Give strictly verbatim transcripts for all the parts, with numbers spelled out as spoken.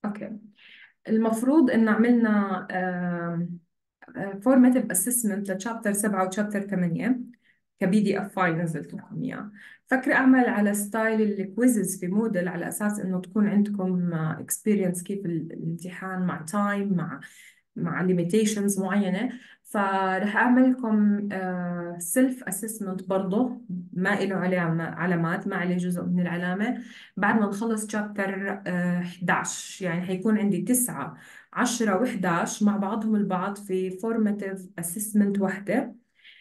اوكي. المفروض ان عملنا فورماتيف اسسمنت لتشابتر سبعة وتشابتر ثمانية كبي دي اف فايل نزلت لكم اياه. فكرة اعمل على ستايل الكويزز في موديل على اساس انه تكون عندكم اكسبيرينس كيف ال- الامتحان مع تايم مع مع ليميتيشنز معينة. فرح اعمل لكم سيلف اسسمنت برضه، ما له عليه عم- علامات، ما عليه جزء من العلامة. بعد ما نخلص شابتر احد عشر يعني حيكون عندي تسعة عشرة و11 مع بعضهم البعض في فورماتيف اسسمنت واحدة.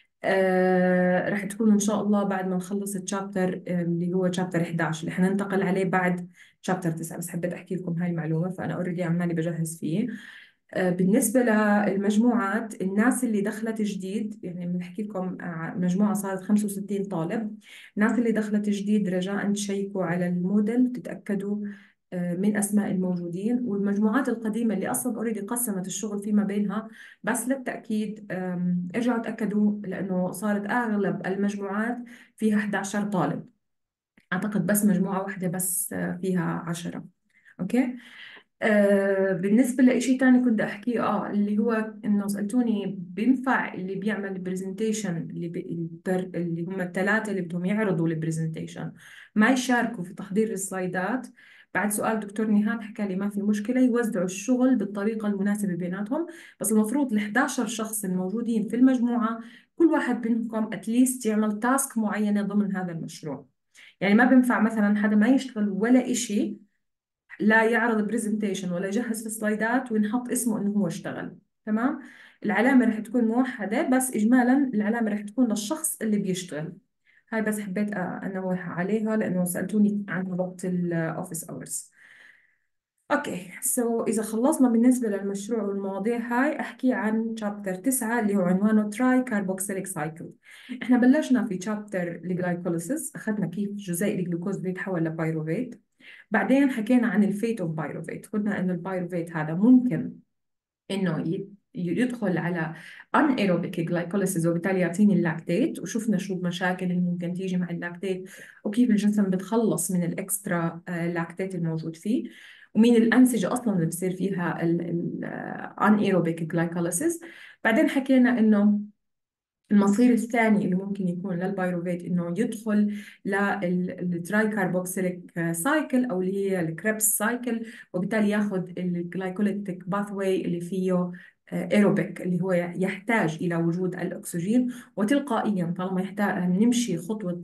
آه رح تكون ان شاء الله بعد ما نخلص الشابتر اللي هو شابتر احد عشر اللي حننتقل عليه بعد شابتر تسعة. بس حبيت احكي لكم هاي المعلومة، فانا اوريدي عمالي بجهز فيه. آه، بالنسبة للمجموعات، الناس اللي دخلت جديد، يعني بنحكي لكم آه، مجموعة صارت خمسة وستين طالب. الناس اللي دخلت جديد رجاء تشيكوا على الموديل، تتأكدوا آه، من أسماء الموجودين. والمجموعات القديمة اللي أصلا أوريدي قسمت الشغل فيما بينها، بس للتأكيد آم، ارجعوا تأكدوا، لأنه صارت أغلب المجموعات فيها احد عشر طالب. أعتقد بس مجموعة واحدة بس آه، فيها عشرة. أوكي. آه بالنسبة لإشي تاني كنت أحكيه، آه اللي هو إنه سألتوني بينفع اللي بيعمل برزنتيشن اللي بي البر اللي هم الثلاثة اللي بدهم يعرضوا البرزنتيشن ما يشاركوا في تحضير السلايدات. بعد سؤال دكتور نهاد حكى لي ما في مشكلة، يوزعوا الشغل بالطريقة المناسبة بيناتهم. بس المفروض ال احد عشر شخص الموجودين في المجموعة كل واحد منكم اتليست يعمل تاسك معينة ضمن هذا المشروع. يعني ما بينفع مثلا حدا ما يشتغل ولا إشي، لا يعرض برزنتيشن ولا يجهز في سلايدات وينحط اسمه انه هو اشتغل. تمام. العلامة رح تكون موحدة، بس إجمالا العلامة رح تكون للشخص اللي بيشتغل. هاي بس حبيت أ- أنوه عليها لأنه سألتوني عنها وقت الأوفيس أورز. أوكي، سو إذا خلصنا بالنسبة للمشروع والمواضيع هاي، أحكي عن شابتر تسعة اللي هو عنوانه تراي كاربوكسيليك سايكل. إحنا بلشنا في شابتر الجلايكوليسيس، أخذنا كيف جزيء الجلوكوز بيتحول لبيروفيت. بعدين حكينا عن الفيت اوف بايروفيت، قلنا انه البايروفيت هذا ممكن انه ي- يدخل على ان aerobic glycolysis وبالتالي يعطيني اللاكتيت، وشفنا شو المشاكل اللي ممكن تيجي مع اللاكتيت وكيف الجسم بتخلص من الاكسترا آه، لاكتيت الموجود فيه، ومين الانسجه اصلا اللي بصير فيها ال ان aerobic glycolysis. بعدين حكينا انه المصير الثاني اللي ممكن يكون للبيروفيت انه يدخل للتراي كاربوكسيليك سايكل او اللي هي الكريبس سايكل، وبالتالي ياخذ الجلايكوليتيك باثواي اللي فيه ايروبيك اللي هو يحتاج الى وجود الاكسجين. وتلقائيا طالما يحتاج نمشي خطوه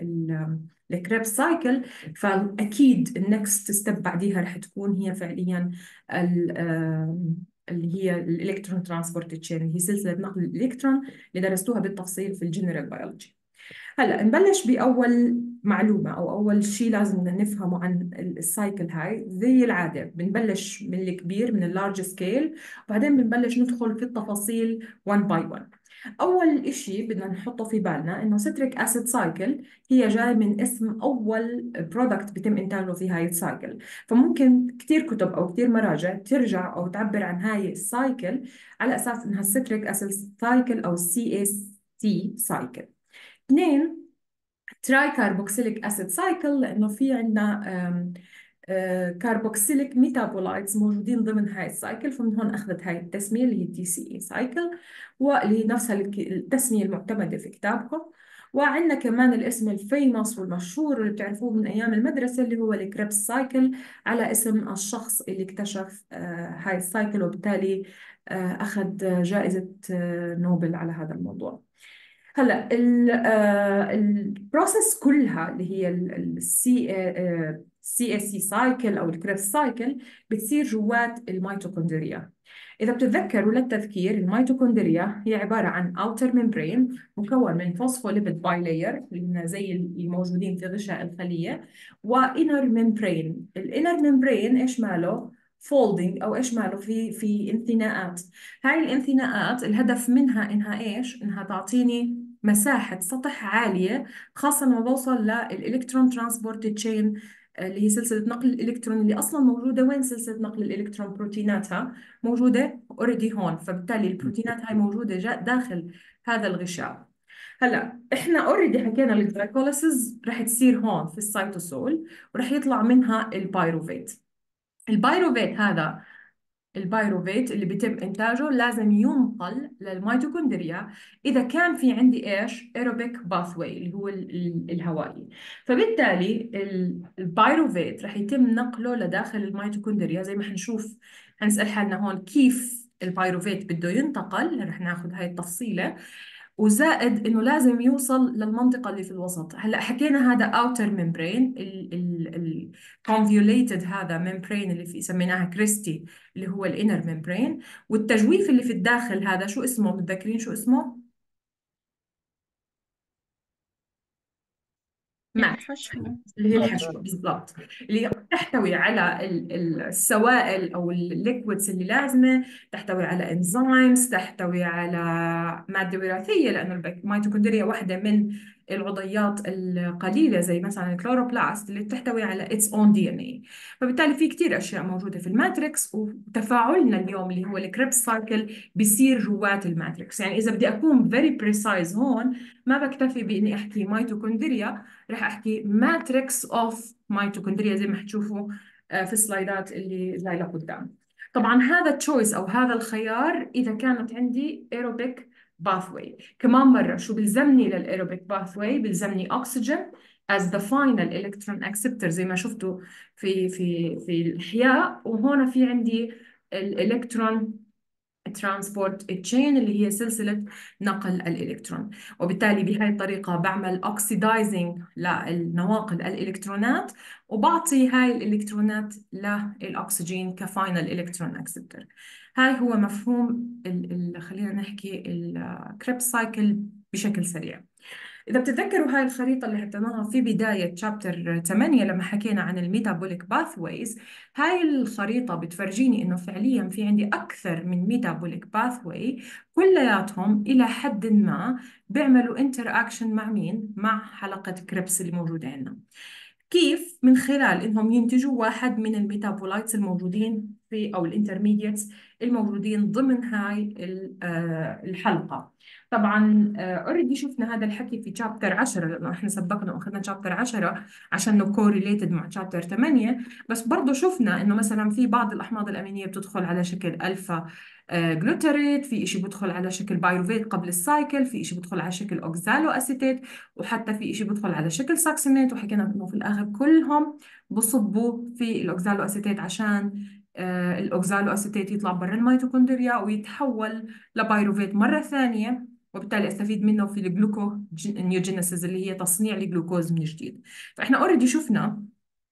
الكريبس سايكل، فاكيد النكست ستيب بعديها رح تكون هي فعليا ال- آم، اللي هي الالكترون ترانسبورت تشين، اللي هي سلسله نقل الالكترون اللي درستوها بالتفصيل في الجنرال بيولوجي. هلا نبلش بأول معلومة أو أول شيء لازم نفهمه عن ال- السايكل هاي. زي العادة بنبلش من الكبير، من اللارج سكيل، وبعدين بنبلش ندخل في التفاصيل one by one. أول إشي بدنا نحطه في بالنا إنه citric acid cycle هي جاي من اسم أول برودكت بيتم إنتاجه في هاي السايكل. فممكن كتير كتب أو كتير مراجع ترجع أو تعبر عن هاي السايكل على أساس إنها citric acid cycle أو سي اس تي cycle. اثنين، تراي كاربوكسيليك اسيد سايكل، لانه في عندنا كاربوكسيليك ميتابولايتس موجودين ضمن هاي السايكل، فمن هون اخذت هاي التسميه اللي هي تي سي اي سايكل، واللي هي نفسها الك- التسميه المعتمده في كتابكم. وعندنا كمان الاسم الفيموس والمشهور واللي بتعرفوه من ايام المدرسه اللي هو الكريبس سايكل، على اسم الشخص اللي اكتشف آه، هاي السايكل، وبالتالي آه، اخذ جائزه آه، نوبل على هذا الموضوع. هلا البروسيس كلها اللي هي السي سي اس سي سايكل او الكريبس سايكل بتصير جوات الميتوكوندريا. اذا بتتذكروا للتذكير، الميتوكوندريا هي عباره عن اوتر ممبرين مكون من فوسفوليبيد باي لاير اللي هم زي الموجودين في غشاء الخليه، وانر ممبرين. الانر ممبرين ايش ماله؟ فولدنج، او ايش ماله؟ في في انثناءات. هاي الانثناءات الهدف منها انها ايش؟ انها تعطيني مساحة سطح عالية، خاصة لما بوصل للإلكترون ترانسبورت تشين اللي هي سلسلة نقل الإلكترون، اللي أصلا موجودة وين؟ سلسلة نقل الإلكترون بروتيناتها موجودة اوريدي هون، فبالتالي البروتينات هاي موجودة جا- داخل هذا الغشاء. هلا احنا اوريدي حكينا الجلايكوليسيس رح تصير هون في السيتوسول، ورح يطلع منها البايروفيت. البايروفيت هذا، البايروفيت اللي بيتم إنتاجه لازم ينقل للميتوكوندريا إذا كان في عندي إيش ايروبيك باثواي اللي هو ال- ال- الهوائي. فبالتالي ال- البايروفيت رح يتم نقله لداخل الميتوكوندريا زي ما حنشوف. حنسأل حالنا هون كيف البايروفيت بده ينتقل، رح ناخذ هاي التفصيلة. وزائد انه لازم يوصل للمنطقه اللي في الوسط. هلا حكينا هذا outer membrane، ال convoluted هذا membrane اللي في سميناها كريستي اللي هو الانر membrane. والتجويف اللي في الداخل هذا شو اسمه؟ متذكرين شو اسمه؟ ماتريكس، الحشوة. اللي هي اه. الحشوة بالضبط، اللي تحتوي على ال- ال- السوائل أو الليكويدز اللي لازمة، تحتوي على انزيمز، تحتوي على مادة وراثية، لأنه الميتوكوندريا واحدة من العضيات القليلة زي مثلا الكلوروبلاست اللي بتحتوي على its own دي إن إيه. فبالتالي في كتير أشياء موجودة في الماتريكس، وتفاعلنا اليوم اللي هو الكريبس سايكل بيصير جوات الماتريكس. يعني إذا بدي أكون very precise هون، ما بكتفي بإني أحكي ميتوكوندريا، رح احكي ماتريكس اوف ميتوكوندريا زي ما حتشوفوا آه، في السلايدات اللي جاي لقدام. طبعا هذا التشويس او هذا الخيار اذا كانت عندي ايروبيك باثواي. كمان مره شو بيلزمني للايروبيك باثواي؟ بيلزمني اكسجين as the final electron acceptor زي ما شفتوا في في في الاحياء. وهون في عندي الالكترون ترانسبورت تشين اللي هي سلسلة نقل الإلكترون. وبالتالي بهذه الطريقة بعمل اوكسيدايزنج للنواقل الإلكترونات، وبعطي هاي الإلكترونات للأكسجين كفاينل إلكترون أكسبتر. هاي هو مفهوم ال ال خلينا نحكي الكريبس سايكل بشكل سريع. إذا بتتذكروا هاي الخريطة اللي حطيناها في بداية شابتر ثمانية لما حكينا عن الميتابوليك باثويز، هاي الخريطة بتفرجيني إنه فعليا في عندي أكثر من ميتابوليك باثوي، كلياتهم إلى حد ما بيعملوا انتر أكشن مع مين؟ مع حلقة كريبس اللي موجودة عندنا. كيف؟ من خلال انهم ينتجوا واحد من الميتابولايتس الموجودين في او الانترميديتس الموجودين ضمن هاي ال- آه، الحلقه. طبعا اوريدي شفنا هذا الحكي في شابتر عشرة، لانه احنا سبقنا واخذنا شابتر عشرة عشان كوريليتد مع شابتر ثمانية. بس برضه شفنا انه مثلا في بعض الاحماض الامينيه بتدخل على شكل الفا جلوتريت، في شيء بدخل على شكل بايروفيت قبل السايكل، في شيء بدخل على شكل اوكزالو اسيتيت، وحتى في شيء بدخل على شكل ساكسينات. وحكينا انه في الاخر كلهم بصبوا في الاوكزالو اسيتيت عشان آه الاوكزالو اسيتيت يطلع برا الميتوكوندريا ويتحول لبايروفيت مره ثانيه، وبالتالي استفيد منه في الجلوكو نيوجينيسيس اللي هي تصنيع الجلوكوز من جديد. فاحنا اوريدي شفنا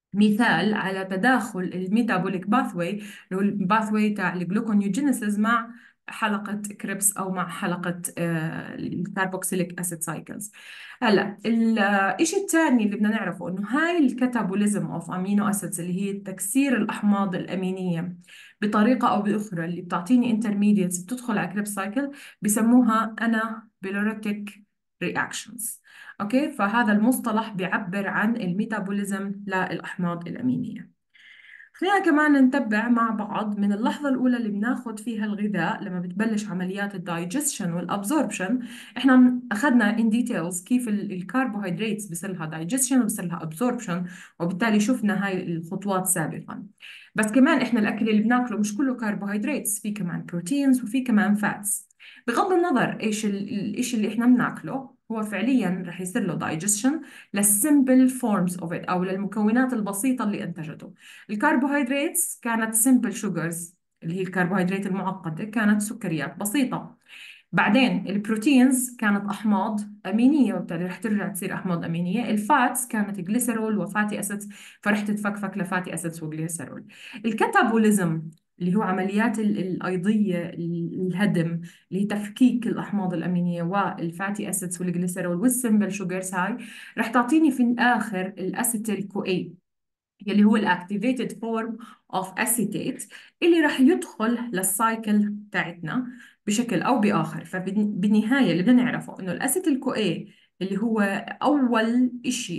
مثال على تداخل الميتابوليك باثوي اللي هو الباثوي تاع الجلوكونيوجينيسيس مع حلقة كريبس أو مع حلقة الكاربوكسيليك أسيد سايكلز. هلا الشيء الثاني اللي بدنا نعرفه إنه هاي الكاتابوليزم أوف أمينو أسيدز اللي هي تكسير الأحماض الأمينية بطريقة أو بأخرى اللي بتعطيني انترميديتس بتدخل على كريبس سايكل، بسموها أنا بيلوريتيك رياكشنز. اوكي، فهذا المصطلح بيعبر عن الميتابوليزم للأحماض الأمينية. خلينا كمان نتبع مع بعض من اللحظة الأولى اللي بناخد فيها الغذاء لما بتبلش عمليات الدايجستشن والأبزوربشن. إحنا أخذنا in details كيف الكربوهيدرات بيصير لها digestion وبيصير لها absorption، وبالتالي شفنا هاي الخطوات سابقا. بس كمان إحنا الأكل اللي بناكله مش كله كربوهيدرات، في كمان بروتينز وفي كمان فاتس. بغض النظر إيش ال- الإشي اللي إحنا بناكله، هو فعليا رح يصير له digestion للسمبل فورمز اوف ات او للمكونات البسيطه اللي انتجته. الكربوهيدرات كانت simple sugars اللي هي الكربوهيدرات المعقدة، كانت سكريات بسيطة. بعدين البروتينز كانت أحماض أمينية، وبالتالي رح ترجع تصير أحماض أمينية. الفاتس كانت جليسرول وفاتي أسيدز، فرح تتفكفك لفاتي أسيدز وجليسرول. الكاتابوليزم اللي هو عمليات ال- الأيضية، ال- الهدم، اللي هي تفكيك الأحماض الأمينية والفاتي أسيدز والجليسرول والسمبل شوجرز، هاي رح تعطيني في الآخر الأسيتيل كوي اللي هو الاكتيفيتد فورم اوف اسيتيت اللي راح يدخل للسايكل بتاعتنا بشكل او باخر. فبالنهايه اللي بدنا نعرفه انه الاسيتيل كو اي اللي هو اول شيء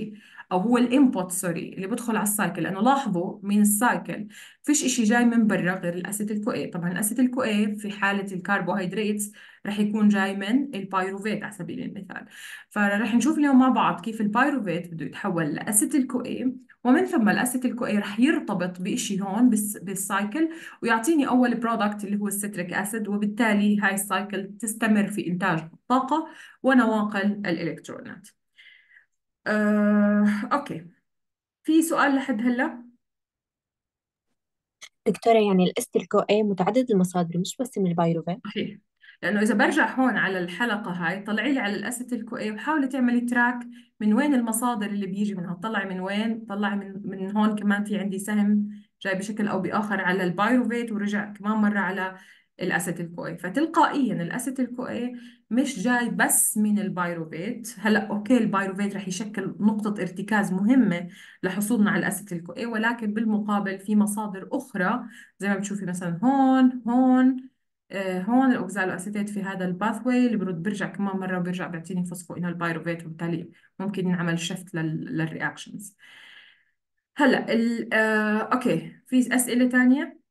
او هو الانبوت سوري اللي بدخل على السايكل، لانه لاحظوا من السايكل فيش اشي جاي من برا غير الاسيتيل كو اي. طبعا الاسيتيل كو اي في حاله الكربوهيدرات رح يكون جاي من البايروفيت على سبيل المثال. فرح نشوف اليوم مع بعض كيف البايروفيت بده يتحول لاسيتيل كو اي، ومن ثم الاسيتيل كو اي رح يرتبط بشيء هون بس بالسايكل ويعطيني اول برودكت اللي هو الستريك اسيد، وبالتالي هاي السايكل تستمر في انتاج الطاقه ونواقل الالكترونات. آه، اوكي، في سؤال لحد هلا؟ دكتورة، يعني الاستيل كو اي متعدد المصادر مش بس من البايروفيت؟ صحيح، لانه اذا برجع هون على الحلقه هاي طلعي لي على الاسيتيل كو اي وحاولي تعملي تراك من وين المصادر اللي بيجي منها، طلعي من وين، طلعي من من هون كمان في عندي سهم جاي بشكل او باخر على البايروفيت ورجع كمان مره على الاسيتيل كو اي. فتلقائيا الاسيتيل كو اي مش جاي بس من البايروفيت. هلا اوكي البايروفيت رح يشكل نقطه ارتكاز مهمه لحصولنا على الاسيتيل كو اي، ولكن بالمقابل في مصادر اخرى زي ما بتشوفي مثلا هون هون آه، هون الاوكزالو اسيتيت في هذا الباثوي اللي برد برجع كمان مره وبرجع بيعطيني فوسفوينال البايروفيت، وبالتالي ممكن نعمل شفت للرياكشنز. هلا ال آه، اوكي، في اسئله ثانيه؟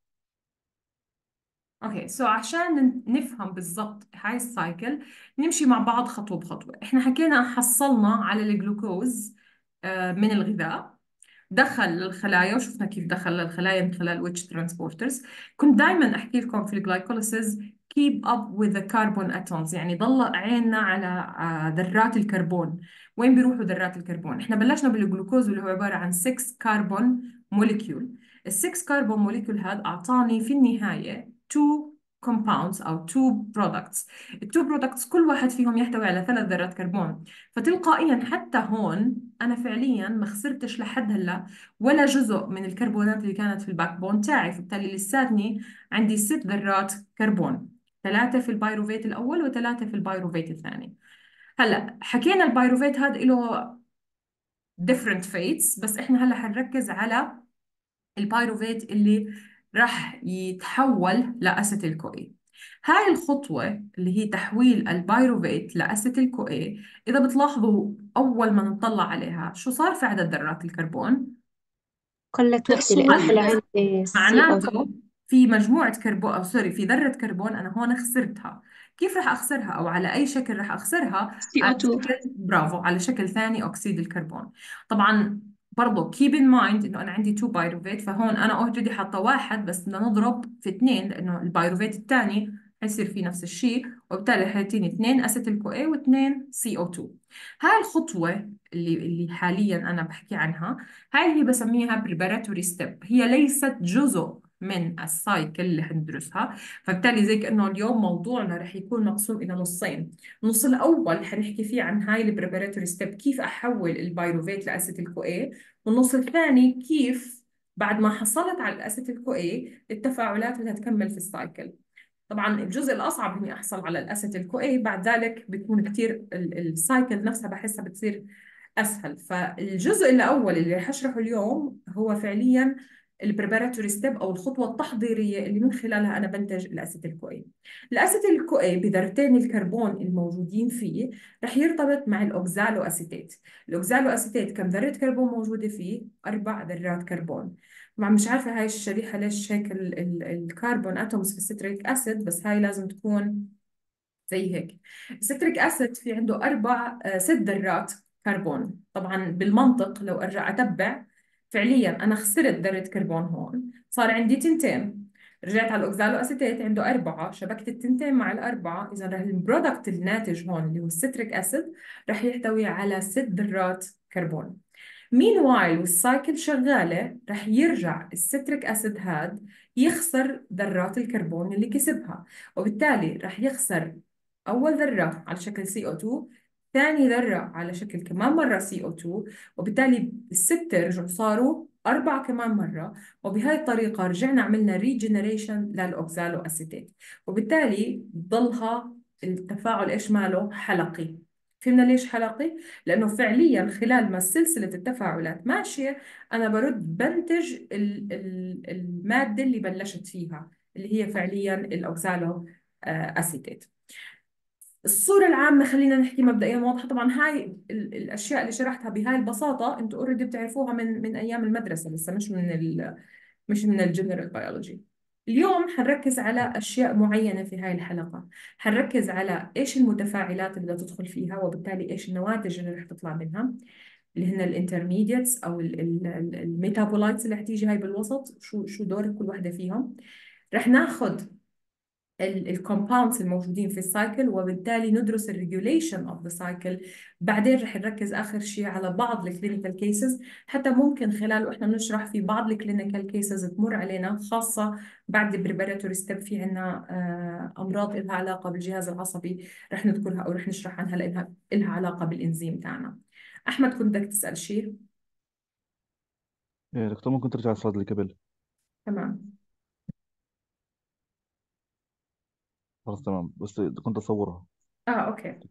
اوكي، سو عشان نفهم بالضبط هاي السايكل نمشي مع بعض خطوه بخطوه. احنا حكينا حصلنا على الجلوكوز آه، من الغذاء، دخل للخلايا وشفنا كيف دخل للخلايا من خلال which transporters. كنت دائما احكي لكم في الجلايكوليسيس keep up with the carbon atoms، يعني ضل عيننا على آه، ذرات الكربون. وين بيروحوا ذرات الكربون؟ احنا بلشنا بالجلوكوز اللي هو عبارة عن ستة كربون موليكيول. ال ستة كربون موليكيول هذا اعطاني في النهاية اتنين compounds او اتنين products. التو products كل واحد فيهم يحتوي على ثلاث ذرات كربون. فتلقائيا حتى هون انا فعليا ما خسرتش لحد هلا ولا جزء من الكربونات اللي كانت في الباك بون تاعي، فبالتالي لساتني عندي ست ذرات كربون، ثلاثة في البايروفيت الأول وثلاثة في البايروفيت الثاني. هلا حكينا البايروفيت هذا له different fates، بس احنا هلا حنركز على البايروفيت اللي راح يتحول لأسيتيل كو اي. هاي الخطوة اللي هي تحويل البايروفيت لأسيتيل كو اي، إذا بتلاحظوا أول ما نطلع عليها شو صار في عدد ذرات الكربون؟ قلت وحدة لأنه طلع قلت. عندي سي او تو. معناته في مجموعة كربون أو سوري في ذرة كربون أنا هون خسرتها. كيف رح أخسرها أو على أي شكل رح أخسرها؟ سي او على تو. شكل برافو، على شكل ثاني أكسيد الكربون. طبعا برضو keep in mind إنه أنا عندي تو بايروفيت، فهون أنا أوريدي حاطة واحد بس بدنا نضرب في اثنين لأنه البايروفيت الثاني حيصير فيه نفس الشيء، وبالتالي حيعطيني اثنين أسيتيل كو اي واثنين سي او تو. هاي الخطوة اللي اللي حاليا أنا بحكي عنها، هاي اللي بسميها preparatory step، هي ليست جزء من السايكل اللي حندرسها. فبالتالي زي كأنه اليوم موضوعنا رح يكون مقسوم إلى نصين. النص الأول حنحكي فيه عن هاي البريباراتوري ستيب، كيف أحول البايروفيت لأسيتيل كو اي، والنص الثاني كيف بعد ما حصلت على الأسيتيل كو اي التفاعلات بدها تكمل في السايكل. طبعا الجزء الأصعب إني أحصل على الأسيتيل كو اي، بعد ذلك بيكون كتير السايكل نفسها بحسها بتصير اسهل. فالجزء الاول اللي رح اشرحه اليوم هو فعليا البريباراتوري ستيب او الخطوه التحضيريه اللي من خلالها انا بنتج الاسيتيل كو اي. الاسيتيل كو اي بذرتين الكربون الموجودين فيه رح يرتبط مع الاوكزالو اسيتيت. الاوكزالو اسيتيت كم ذره كربون موجوده فيه؟ اربع ذرات كربون. طبعا مش عارفه هاي الشريحه ليش هيك ال- ال- الكربون اتومز في الستريك اسيد، بس هاي لازم تكون زي هيك. الستريك اسيد في عنده اربع آه، ست ذرات كربون. طبعا بالمنطق لو ارجع اتبع فعليا انا خسرت ذره كربون، هون صار عندي تنتين. رجعت على الاوكزالو اسيتيت عنده اربعه، شبكت التنتين مع الاربعه، اذا رح البرودكت الناتج هون اللي هو الستريك اسيد رح يحتوي على ست ذرات كربون. مين وايل والسايكل شغالة رح يرجع الستريك أسيد هاد يخسر ذرات الكربون اللي كسبها، وبالتالي رح يخسر أول ذرة على شكل سي أو تو، ثاني ذرة على شكل كمان مرة سي أو تو، وبالتالي الستة رجعوا صاروا أربعة كمان مرة. وبهاي الطريقة رجعنا عملنا ريجنريشن للأوكزالو أسيتيت، وبالتالي ضلها التفاعل إيش ماله حلقي. فهمنا ليش حلقي؟ لأنه فعليا خلال ما سلسلة التفاعلات ماشية أنا برد بنتج ال- ال- المادة اللي بلشت فيها اللي هي فعليا الأوكسالو آه، أسيتيت. الصورة العامة خلينا نحكي مبدئيا واضحة. طبعا هاي ال- الأشياء اللي شرحتها بهاي البساطة أنتوا اوريدي بتعرفوها من من أيام المدرسة، لسه مش من ال مش من الجنرال بيولوجي. اليوم حنركز على أشياء معينة في هاي الحلقة. حنركز على إيش المتفاعلات اللي بدها تدخل فيها، وبالتالي إيش النواتج اللي رح تطلع منها، اللي هن الانترميديتس أو الميتابولايتس اللي حتيجي هاي بالوسط، شو شو دور كل وحدة فيهم. رح ناخذ الكومباوندز الموجودين في السايكل، وبالتالي ندرس الريجوليشن اوف ذا سايكل. بعدين رح نركز اخر شيء على بعض الكلينيكال كيسز، حتى ممكن خلال واحنا بنشرح في بعض الكلينيكال كيسز تمر علينا، خاصه بعد البريباراتوري ستيب في عندنا آه، امراض لها علاقه بالجهاز العصبي، رح نذكرها او رح نشرح عنها لانها لها علاقه بالانزيم تاعنا. احمد، كنت بدك تسال شيء؟ إيه دكتور، ممكن ترجع السلايد اللي قبل؟ تمام. خلاص تمام، بس كنت أصورها. اه اوكي.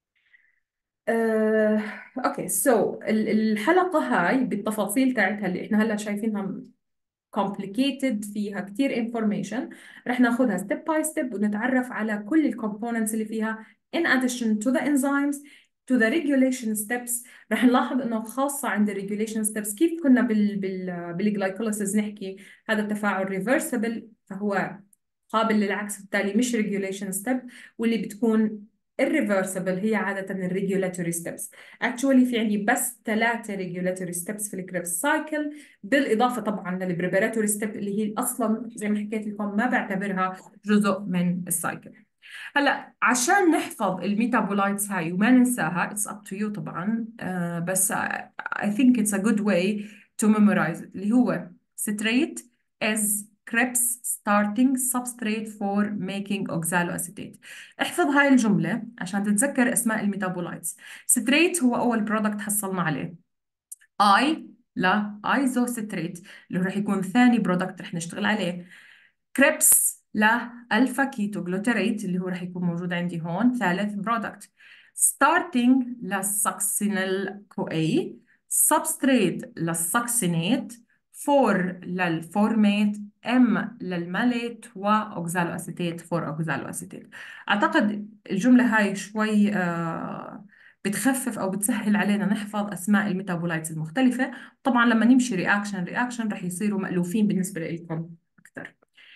آه، اوكي سو الحلقة هاي بالتفاصيل تاعتها اللي احنا هلا شايفينها complicated، فيها كتير information، رح ناخدها step by step ونتعرف على كل ال components اللي فيها in addition to the enzymes to the regulation steps. رح نلاحظ انه خاصة عند ال regulation steps كيف كنا بال بال بالجلايكوليسيس نحكي هذا التفاعل reversible، فهو قابل للعكس، بالتالي مش regulation step. واللي بتكون irreversible هي عادة ال regulatory steps. actually في عندي بس ثلاثة regulatory steps في الكريبس cycle، بالإضافة طبعا للبريباراتوري ستيب اللي هي أصلا زي ما حكيت لكم ما بعتبرها جزء من السايكل. هلا عشان نحفظ الميتابولايتس هاي وما ننساها it's up to you طبعا، آه بس I think it's a good way to memorize it، اللي هو citrate is Krebs starting substrate for making oxaloacetate. احفظ هاي الجملة عشان تتذكر اسماء الميتابولايتس. citrate هو أول برودكت حصلنا عليه، اي لا ايزوستريت اللي راح يكون ثاني برودكت رح نشتغل عليه. كريبس لا الفا كيتو جلوتريت اللي هو راح يكون موجود عندي هون ثالث برودكت. ستارتنج للساكسينيل كو اي، سبستريت للساكسينيت، فور للفورميت، ام للماليت، واوكزالو اسيتيت فور اوكزالو اسيتيت. اعتقد الجمله هاي شوي آه بتخفف او بتسهل علينا نحفظ اسماء الميتابولايتس المختلفه. طبعا لما نمشي رياكشن رياكشن رح يصيروا مألوفين بالنسبه لكم اكثر.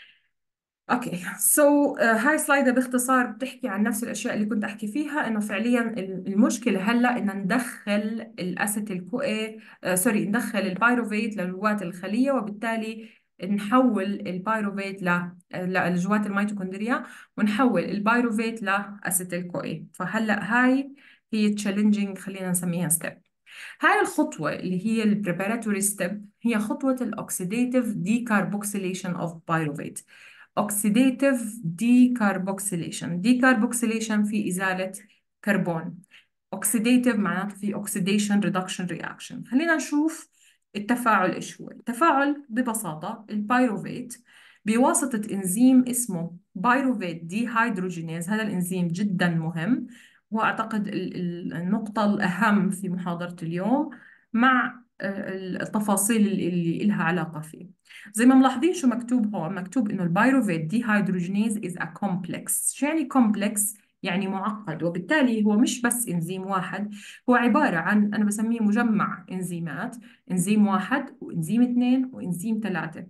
اوكي سو هاي سلايدة باختصار بتحكي عن نفس الاشياء اللي كنت احكي فيها، انه فعليا ال- المشكله هلا ان ندخل الاسيتيل كو آه سوري ندخل البايروفيت لجوات الخليه، وبالتالي نحول البايروفيت ل لجوات الميتوكوندريا، ونحول البايروفيت لاسيتيل كو. فهلا هاي هي تشالنجينج، خلينا نسميها ستيب. هاي الخطوة اللي هي البريباراتوري ستيب هي خطوة الأكسيديتيف ديكاربوكسيليشن أوف بايروفيت. أكسيديتيف ديكاربوكسيليشن، ديكاربوكسيليشن في إزالة كربون، أكسيديتيف معناته في أكسيديشن ريدكشن رياكشن. خلينا نشوف التفاعل إيش هو. التفاعل ببساطة البايروفيت بواسطة إنزيم اسمه بايروفيت دي هيدروجينيز، هذا الإنزيم جدا مهم، وأعتقد ال- ال- النقطة الأهم في محاضرة اليوم مع آه، التفاصيل اللي اللي لها علاقة فيه. زي ما ملاحظين شو مكتوب هون، مكتوب إنه البايروفيت دي هيدروجينيز is a complex. شو يعني complex؟ يعني معقد، وبالتالي هو مش بس إنزيم واحد، هو عبارة عن أنا بسميه مجمع إنزيمات، إنزيم واحد وإنزيم اثنين وإنزيم ثلاثة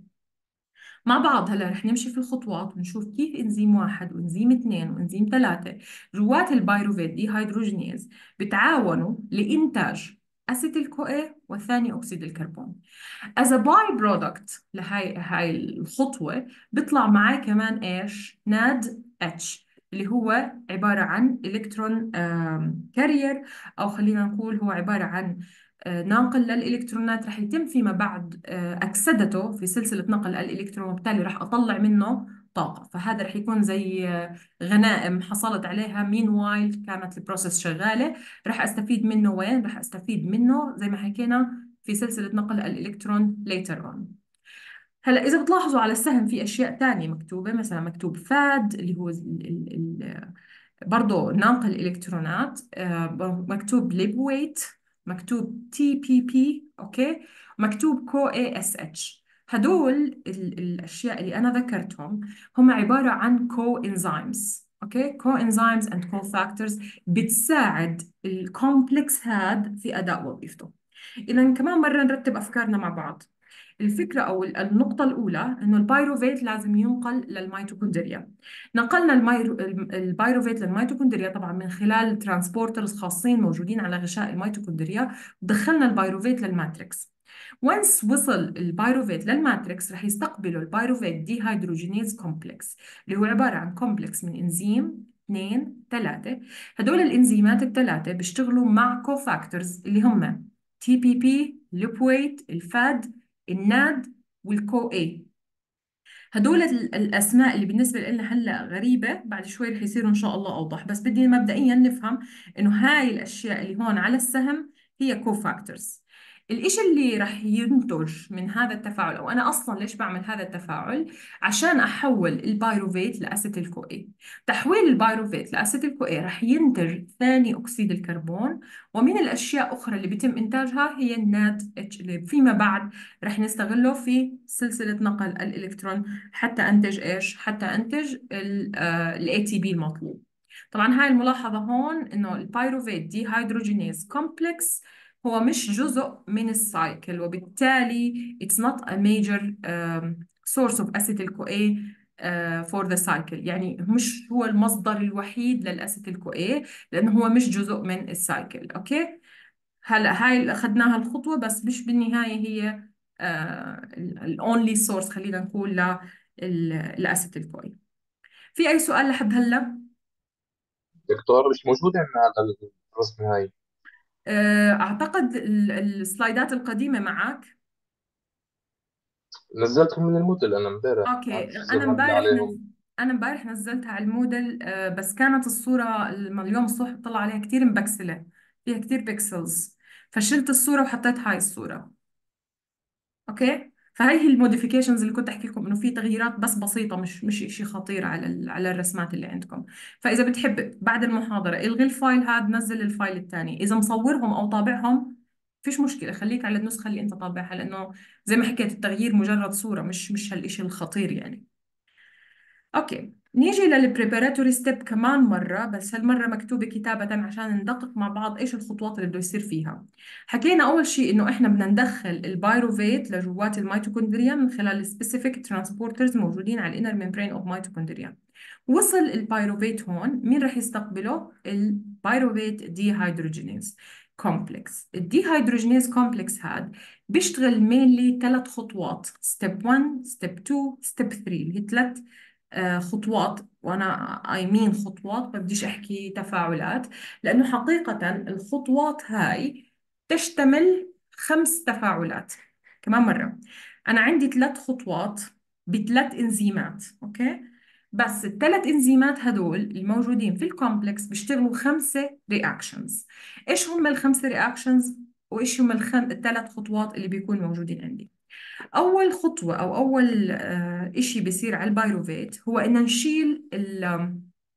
مع بعض. هلا رح نمشي في الخطوات ونشوف كيف انزيم واحد وانزيم اثنين وانزيم ثلاثة جوات البايروفيت دي هيدروجينيز بتعاونوا لإنتاج أسيتيل كو وثاني أكسيد الكربون. as a by product لهاي هاي الخطوة بيطلع معاه كمان إيش؟ ناد اتش اللي هو عبارة عن إلكترون كارير، أو خلينا نقول هو عبارة عن آه، ناقل للإلكترونات، رح يتم فيما بعد آه، أكسدته في سلسلة نقل الإلكترون، وبالتالي رح أطلع منه طاقة. فهذا رح يكون زي آه، غنائم حصلت عليها مين وايل كانت البروسيس شغالة. رح أستفيد منه وين؟ رح أستفيد منه زي ما حكينا في سلسلة نقل الإلكترون later on. هلا إذا بتلاحظوا على السهم في أشياء تانية مكتوبة، مثلا مكتوب فاد اللي هو برضه ناقل الإلكترونات، آه، مكتوب ليب ويت، مكتوب تي بي بي، أوكي، مكتوب كو اي اس اتش. هدول ال- الأشياء اللي أنا ذكرتهم هم عبارة عن كو إنزيمز، اوكي، كو انزيمز اند كو فاكتورز بتساعد الكومبلكس هاد في اداء وظيفته. اذا كمان مره نرتب افكارنا مع بعض. الفكرة أو النقطة الأولى إنه البايروفيت لازم ينقل للميتوكوندريا. نقلنا الميرو... البايروفيت للميتوكوندريا طبعا من خلال ترانسبورترز خاصين موجودين على غشاء الميتوكوندريا، ودخلنا البايروفيت للماتريكس. وانس وصل البايروفيت للماتريكس رح يستقبله البايروفيت دي هيدروجينيز كومبلكس، اللي هو عبارة عن كومبلكس من انزيم اثنين ثلاثة. هدول الانزيمات الثلاثة بيشتغلوا مع كوفاكتورز اللي هم تي بي بي، ليبويت، الفاد، الناد، والكو اي. هدول ال- الاسماء اللي بالنسبه لنا هلا غريبه، بعد شوي رح يصيروا ان شاء الله اوضح، بس بدي مبدئيا نفهم انه هاي الاشياء اللي هون على السهم هي كوفاكتورز. الإشي اللي رح ينتج من هذا التفاعل، أو أنا أصلا ليش بعمل هذا التفاعل؟ عشان أحول البايروفيت لأسيتيل كو إي. تحويل البايروفيت لأسيتيل كو إي رح ينتج ثاني أكسيد الكربون، ومن الأشياء أخرى اللي بيتم إنتاجها هي الناد اتش اللي فيما بعد رح نستغله في سلسلة نقل الإلكترون حتى أنتج إيش؟ حتى أنتج ال إيه تي بي المطلوب. طبعا هاي الملاحظة هون إنه البايروفيت دي هيدروجينيز كومبلكس هو مش جزء من السايكل، وبالتالي it's not a major um, source of acetyl-CoA uh, for the cycle. يعني مش هو المصدر الوحيد للأسيتيل-CoA، لأنه هو مش جزء من السايكل. أوكي، هلا هاي اللي أخذناها الخطوة، بس مش بالنهاية هي ال only source خلينا نقول للأسيتيل-CoA. في أي سؤال لحد هلا؟ دكتور مش موجود عندنا هذا الرسم هاي. آه، أعتقد ال- السلايدات القديمة معك. نزلتهم من الموديل انا امبارح، ما اوكي، بعرف ازاي انا ما بيطلع امبارح نز... عليهم. انا امبارح نزلتها على الموديل، آه، بس كانت الصوره الم- اليوم الصبح طلع عليها كثير مبكسله، فيها كثير بيكسلز، فشلت الصوره وحطيت هاي الصوره. اوكي، فهي هي الموديفيكيشنز اللي كنت احكي لكم انه في تغييرات بس بسيطه، مش مش شيء خطير على ال... على الرسمات اللي عندكم. فاذا بتحب بعد المحاضره الغي الفايل هذا، نزل الفايل الثاني. اذا مصورهم او طابعهم فيش مشكله، خليك على النسخه اللي انت طابعها، لانه زي ما حكيت التغيير مجرد صوره، مش مش هالشيء الخطير يعني. اوكي، نيجي للبريباراتوري ستيب كمان مرة، بس هالمرة مكتوبة كتابة عشان ندقق مع بعض ايش الخطوات اللي بده يصير فيها. حكينا اول شيء انه احنا بدنا ندخل البايروفيت لجوات الميتوكوندريا من خلال سبيسيفيك ترانسبورترز موجودين على الانر ميمبرين اوف ميتوكوندريا. وصل البايروفيت هون، مين رح يستقبله؟ البايروفيت دي هيدروجينيز كومبلكس. الدي هيدروجينيز كومبلكس هاد بيشتغل مينلي ثلاث خطوات: ستيب واحد، ستيب اثنين، ستيب ثلاثة، اللي هي ثلاث آه، خطوات. وانا اي مين خطوات، ما بديش احكي تفاعلات، لانه حقيقة الخطوات هاي تشتمل خمس تفاعلات. كمان مرة، انا عندي ثلاث خطوات بثلاث انزيمات. اوكي، بس الثلاث انزيمات هدول الموجودين في الكومبلكس بيشتغلوا خمسة رياكشنز. ايش هم الخمسة رياكشنز وايش هم الخم... الثلاث خطوات اللي بيكونوا موجودين عندي؟ أول خطوة أو أول آه، إشي بيصير على البايروفيت هو إن نشيل ال-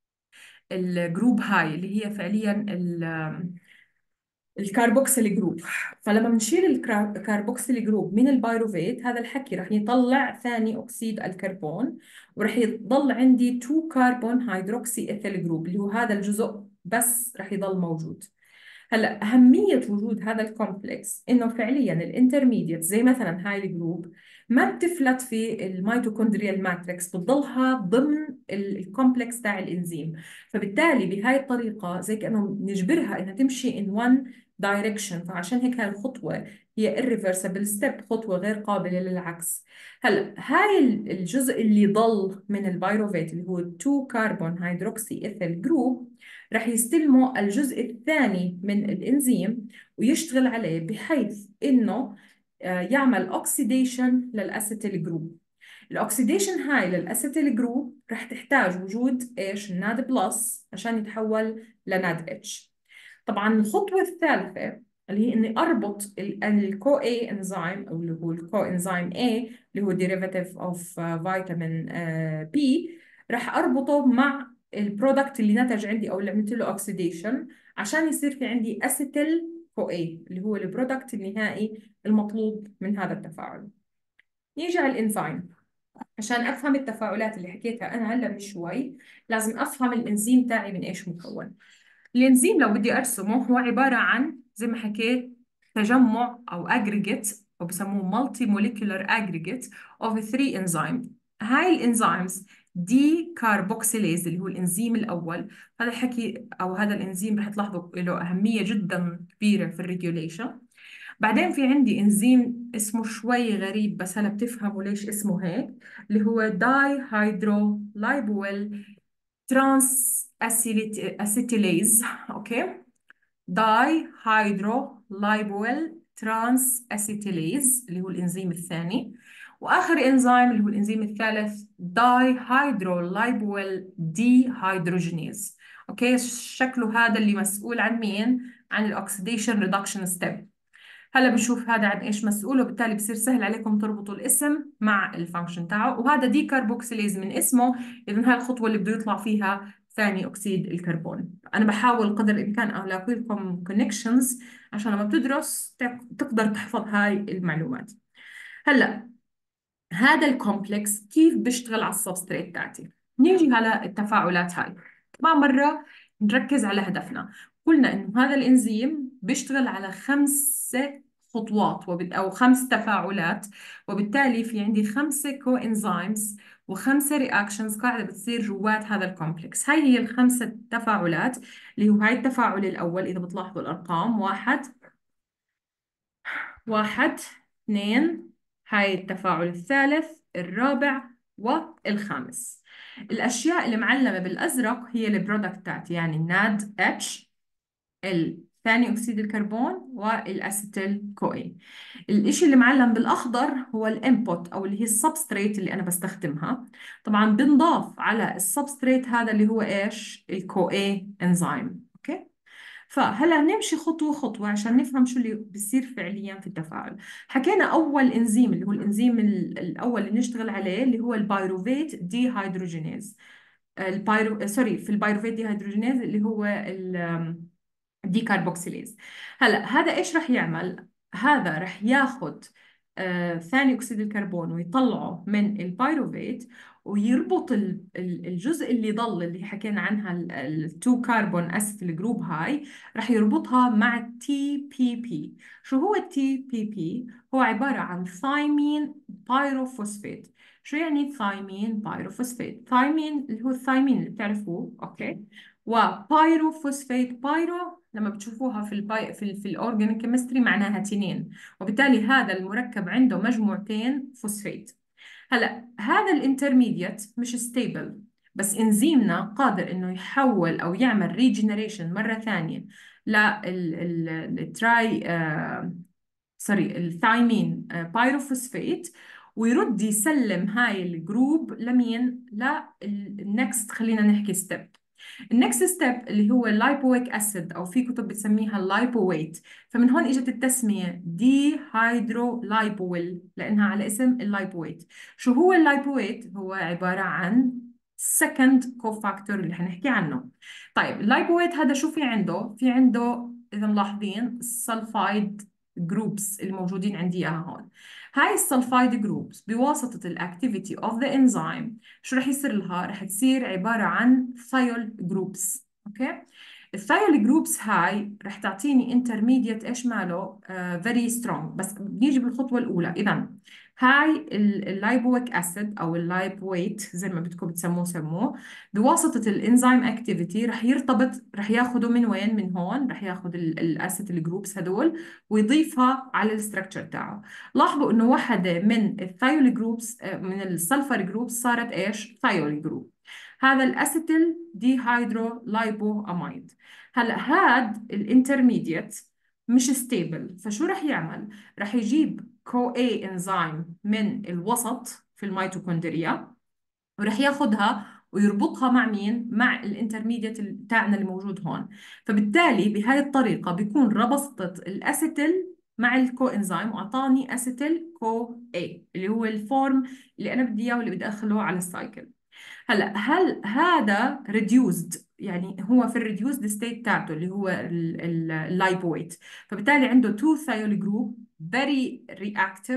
الجروب هاي اللي هي فعليا ال- الكاربوكسيل جروب. فلما بنشيل الكرا- الكاربوكسيل جروب من البايروفيت، هذا الحكي رح يطلع ثاني أكسيد الكربون، ورح يضل عندي تو كربون هيدروكسي إيثيل جروب، اللي هو هذا الجزء بس رح يضل موجود. هلا أهمية وجود هذا الكومبلكس إنه فعليا الانترميديت زي مثلا هاي الجروب ما بتفلت في الميتوكوندريال ماتريكس، بتضلها ضمن ال- الكومبلكس تاع الإنزيم. فبالتالي بهاي الطريقة زي كأنه نجبرها إنها تمشي in one direction. فعشان هيك هاي الخطوة هي irreversible step، خطوة غير قابلة للعكس. هلا هاي ال- الجزء اللي ضل من البايروفيت اللي هو two كربون هيدروكسي إيثيل جروب رح يستلموا الجزء الثاني من الإنزيم ويشتغل عليه بحيث إنه آه، يعمل أوكسيديشن للأسيتيل جروب. الأوكسيديشن هاي للأسيتيل جروب رح تحتاج وجود إيش؟ الناد بلس عشان يتحول لناد اتش. طبعا الخطوة الثالثة اللي هي إني أربط الكو A انزيم، أو اللي هو الكو انزيم A اللي هو derivative of فيتامين B، رح أربطه مع البرودكت اللي نتج عندي أو اللي عملت له اوكسيديشن عشان يصير في عندي اسيتيل كو A اللي هو البرودكت النهائي المطلوب من هذا التفاعل. نيجي على الانزيم. عشان أفهم التفاعلات اللي حكيتها أنا هلا من شوي لازم أفهم الإنزيم تاعي من إيش مكون. الإنزيم لو بدي أرسمه هو عبارة عن زي ما حكيت تجمع أو aggregate أو بسموه multi molecular aggregate of three enzymes. هاي الإنزيمز دي كاربوكسيليز اللي هو الإنزيم الأول. هذا الحكي أو هذا الإنزيم رح تلاحظوا له أهمية جدا كبيرة في الريجوليشن. بعدين في عندي إنزيم اسمه شوي غريب بس هلا بتفهموا ليش اسمه هيك، اللي هو داي هيدرو لايبويل ترانس أسيتيليز. أوكي، داي هيدرو لايبويل ترانس أسيتيليز اللي هو الإنزيم الثاني. وآخر إنزيم اللي هو الإنزيم الثالث داي هيدرو لايبويل دي هيدروجينيز. أوكي، شكله هذا اللي مسؤول عن مين؟ عن الأكسيديشن ريدكشن ستيب. هلا بنشوف هذا عن ايش مسؤول، وبالتالي بصير سهل عليكم تربطوا الاسم مع الفانكشن تاعه. وهذا دي كربوكسيليز من اسمه، اذا هاي الخطوه اللي بده يطلع فيها ثاني اكسيد الكربون. انا بحاول قدر الامكان الاقي لكم كونكشنز عشان لما بتدرس تق- تقدر تحفظ هاي المعلومات. هلا هذا الكومبلكس كيف بيشتغل على السبستريت تاعتي؟ نيجي على التفاعلات هاي. طبعا مرة نركز على هدفنا. قلنا إنه هذا الإنزيم بيشتغل على خمسة خطوات وبت... أو خمس تفاعلات، وبالتالي في عندي خمسة كو إنزيمز وخمسة رياكشنز قاعدة بتصير جوات هذا الكومبلكس. هاي هي الخمسة تفاعلات، اللي هو هاي التفاعل الأول إذا بتلاحظوا الأرقام واحد واحد اثنين، هاي التفاعل الثالث الرابع والخامس. الأشياء اللي معلمة بالأزرق هي البرودكت تاعتي، يعني الناد اتش، الثاني أكسيد الكربون والأسيتيل كوي. الإشي اللي معلم بالأخضر هو الانبوت أو اللي هي السبستريت اللي أنا بستخدمها. طبعا بنضاف على السبستريت هذا اللي هو إيش؟ الكوي إنزيم. أوكي، فهلا نمشي خطوة خطوة عشان نفهم شو اللي بيصير فعليا في التفاعل. حكينا أول إنزيم اللي هو الإنزيم ال- الأول اللي نشتغل عليه اللي هو البيروفيت دي هيدروجينيز. البيرو سوري في البيروفيت دي هيدروجينيز اللي هو الدي كاربوكسيليز. هلا هذا إيش رح يعمل؟ هذا رح ياخد آه ثاني أكسيد الكربون ويطلعه من البيروفيت، ويربط ال- ال- الجزء اللي ضل اللي حكينا عنها التو كربون اسيتيل جروب هاي، رح يربطها مع التي بي بي. شو هو التي بي بي؟ هو عبارة عن ثايمين بايروفوسفات. شو يعني ثايمين بايروفوسفات؟ ثايمين اللي هو الثايمين اللي بتعرفوه، اوكي، وبايروفوسفات. بايرو لما بتشوفوها في الباي في ال في الاورجانيك كيمستري معناها تنين، وبالتالي هذا المركب عنده مجموعتين فوسفات. هلا هذا الانترميديت مش ستيبل، بس انزيمنا قادر انه يحول او يعمل ريجنريشن مره ثانيه للتراي سوري الثايمين بايروفوسفات، ويرد يسلم هاي الجروب لمين؟ للنكست. خلينا نحكي ستيب. النكست ستيب اللي هو اللايبويك اسيد، او في كتب بتسميها اللايبويت. فمن هون اجت التسميه دي هيدرو لايبويل لانها على اسم اللايبويت. شو هو اللايبويت؟ هو عباره عن second cofactor اللي حنحكي عنه. طيب اللايبويت هذا شو في عنده؟ في عنده اذا ملاحظين السلفايد جروبس الموجودين عندي اياها هون. هاي السلفايد جروبس بواسطه الاكتيفيتي اوف ذا انزيم شو رح يصير لها؟ رح تصير عبارة عن ثايول جروبس. اوكي، الثايول جروبس هاي رح تعطيني انترميديت ايش ماله فيري uh, سترونج. بس بنيجي بالخطوة الأولى. إذا هاي اللايبويك اسيد او اللايبويت زي ما بدكم بتسموه سموه، بواسطة الانزيم اكتيفيتي رح يرتبط، رح ياخده من وين؟ من هون رح ياخد الاسيد الجروبس هدول ويضيفها على الستركتشر تاعه. لاحظوا انه واحدة من الثايول جروبس من السلفر جروبس صارت ايش؟ ثايول جروب. هذا الاسيتيل دي هيدرو لايبو اميد. هلا هاد الانترميديت مش ستيبل، فشو رح يعمل؟ رح يجيب كو اي انزيم من الوسط في الميتوكوندريا ورح ياخدها ويربطها مع مين؟ مع الانترميديت بتاعنا اللي موجود هون. فبالتالي بهاي الطريقة بيكون ربطت الاسيتيل مع الكو انزيم واعطاني اسيتيل كو اي اللي هو الفورم اللي انا بدي اياه واللي بدي ادخله على السايكل. هلا هل هذا reduced؟ يعني هو في الريديوسد ستيت تاعته اللي هو اللايبويت، فبالتالي عنده تو ثايول جروب very reactive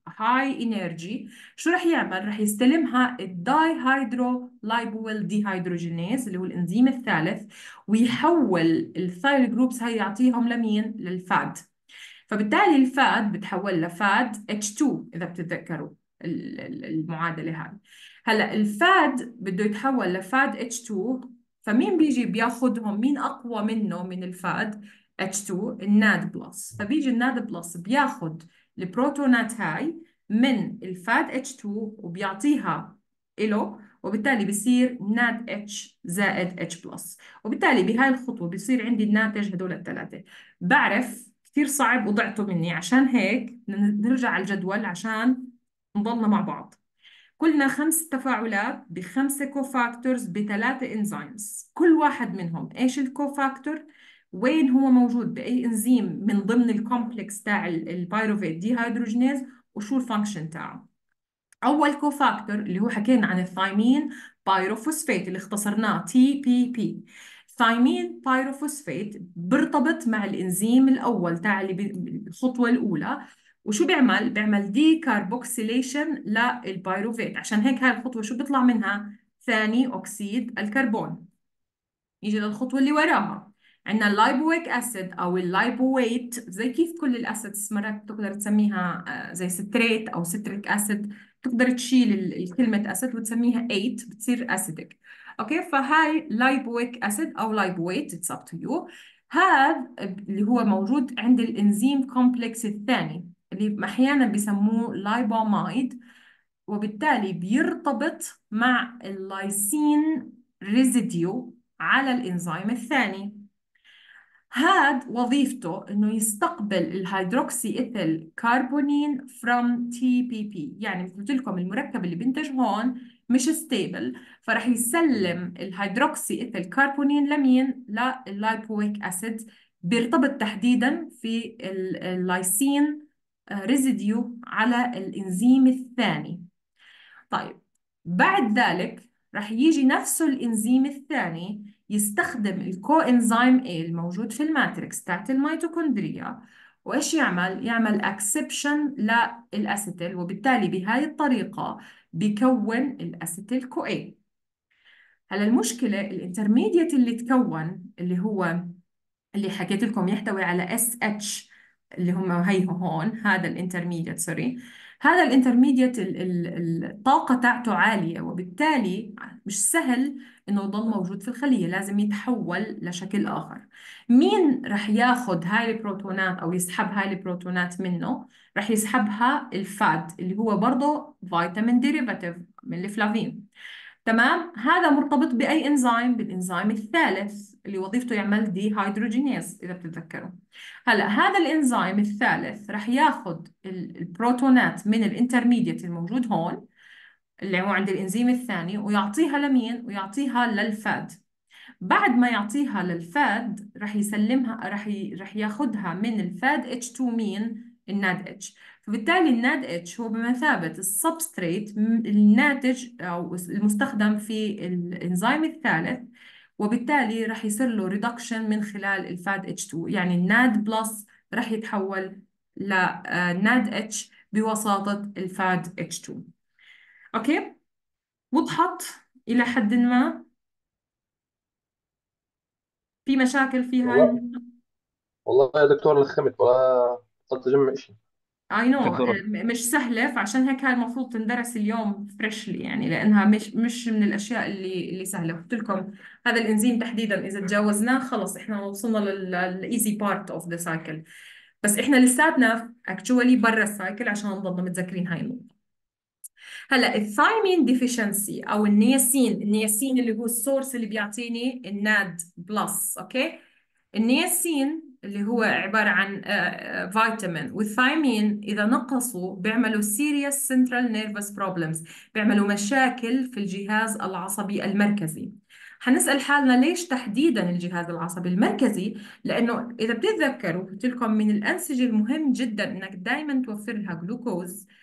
هاي انرجي، شو رح يعمل؟ رح يستلمها الداي هيدرو لايبويل دي هيدروجينيز اللي هو الانزيم الثالث، ويحول الثايل جروبس هاي يعطيهم لمين؟ للفاد. فبالتالي الفاد بتحول لفاد اتش تو إذا بتتذكروا ال- ال- المعادلة هاي. هلا الفاد بده يتحول لفاد اتش تو، فمين بيجي بياخدهم؟ مين أقوى منه من الفاد اتش تو؟ الناد بلس. فبيجي الناد بلس بياخد البروتونات هاي من الفاد اتش تو وبيعطيها إله، وبالتالي بصير ناد اتش زائد اتش بلس، وبالتالي بهاي الخطوة بصير عندي الناتج هدول الثلاثة. بعرف كثير صعب وضعتوا مني، عشان هيك نرجع على الجدول عشان نضلنا مع بعض. قلنا خمس تفاعلات بخمسة كوفاكتورز بثلاثة انزيمز، كل واحد منهم ايش الكوفاكتور، وين هو موجود بأي انزيم من ضمن الكومبلكس تاع البيروفيت دي هيدروجينيز، وشو الفانكشن تاعه. أول كوفاكتور اللي هو حكينا عن الثايمين بايروفوسفات اللي اختصرناه تي بي بي. ثايمين بايروفوسفات بيرتبط مع الإنزيم الأول تاع اللي بي- الخطوة الأولى، وشو بيعمل؟ بيعمل دي كاربوكسيليشن للبيروفيت. عشان هيك هاي الخطوة شو بيطلع منها؟ ثاني أكسيد الكربون. يجي للخطوة اللي وراها، عندنا اللايبويك أسيد أو اللايبويت، زي كيف كل الأسيدز مرات بتقدر تسميها آه، زي ستريت أو ستريك أسيد، تقدر تشيل ال- الكلمة أسيد وتسميها ثمانية بتصير أسيدك. أوكي، فهاي لايبويك أسيد أو لايبويت، it's up to you. هذا اللي هو موجود عند الإنزيم كومبلكس الثاني اللي أحيانا بيسموه لايبومايد، وبالتالي بيرتبط مع اللايسين ريزيديو على الإنزيم الثاني. هاد وظيفته إنه يستقبل الهيدروكسي إيثيل كربونين from تي بي بي. يعني مثل قلت لكم المركب اللي بينتج هون مش ستيبل، فرح يسلم الهيدروكسي إيثيل كربونين لمين؟ لللايبويك أسيد، بيرتبط تحديدا في ال- اللايسين ريزيديو على الإنزيم الثاني. طيب بعد ذلك رح يجي نفسه الإنزيم الثاني يستخدم الكو إنزيم A الموجود في الماتريكس تاعت الميتوكوندريا، وإيش يعمل؟ يعمل أكسبشن للأسيتيل، وبالتالي بهاي الطريقة بيكون الأسيتيل كو A. هلا المشكلة الانترميديت اللي تكون اللي هو اللي حكيت لكم يحتوي على اس اتش، اللي هم هي هون هذا الانترميديت سوري، هذا الانترميديت الطاقة تاعته عالية، وبالتالي مش سهل انه يضل موجود في الخلية، لازم يتحول لشكل آخر. مين رح ياخد هاي البروتونات او يسحب هاي البروتونات منه؟ رح يسحبها الفاد اللي هو برضه فيتامين ديريفاتيف من الفلافين. تمام، هذا مرتبط بأي إنزيم؟ بالإنزيم الثالث اللي وظيفته يعمل دي هيدروجينيز إذا بتتذكروا. هلا هذا الإنزيم الثالث رح ياخد ال- البروتونات من الانترميديت الموجود هون اللي هو عند الإنزيم الثاني، ويعطيها لمين؟ ويعطيها للفاد. بعد ما يعطيها للفاد رح يسلمها، رح ي... رح ياخدها من الفاد اتش تو مين؟ الناد اتش. فبالتالي الناد اتش هو بمثابة السبستريت الناتج أو المستخدم في الإنزيم الثالث، وبالتالي رح يصير له ريدكشن من خلال الفاد اتش تو، يعني الناد بلس رح يتحول لناد اتش بواسطة الفاد اتش تو. أوكي، وضحت إلى حد ما؟ في مشاكل في هاي والله النقطة؟ والله يا دكتور لخمت ولا بطلت أجمع شيء. اي نو دكتورة مش سهلة، فعشان هيك هاي المفروض تندرس اليوم فريشلي، يعني لأنها مش مش من الأشياء اللي اللي سهلة. قلت لكم هذا الإنزيم تحديدا إذا تجاوزناه خلص إحنا وصلنا للإيزي بارت أوف ذا سايكل، بس إحنا لساتنا اكشولي برا السايكل عشان نضلنا متذكرين هاي النقطة. هلا الثايمين ديفيشنسي أو النياسين، النياسين اللي هو السورس اللي بيعطيني الناد بلس. أوكي، النياسين اللي هو عبارة عن آه، آه، فيتامين، والثايمين إذا نقصوا بيعملوا serious central nervous problems، بيعملوا مشاكل في الجهاز العصبي المركزي. حنسأل حالنا ليش تحديدا الجهاز العصبي المركزي؟ لأنه إذا بتتذكروا قلت لكم من الأنسجة المهم جدا إنك دائما توفر لها جلوكوز،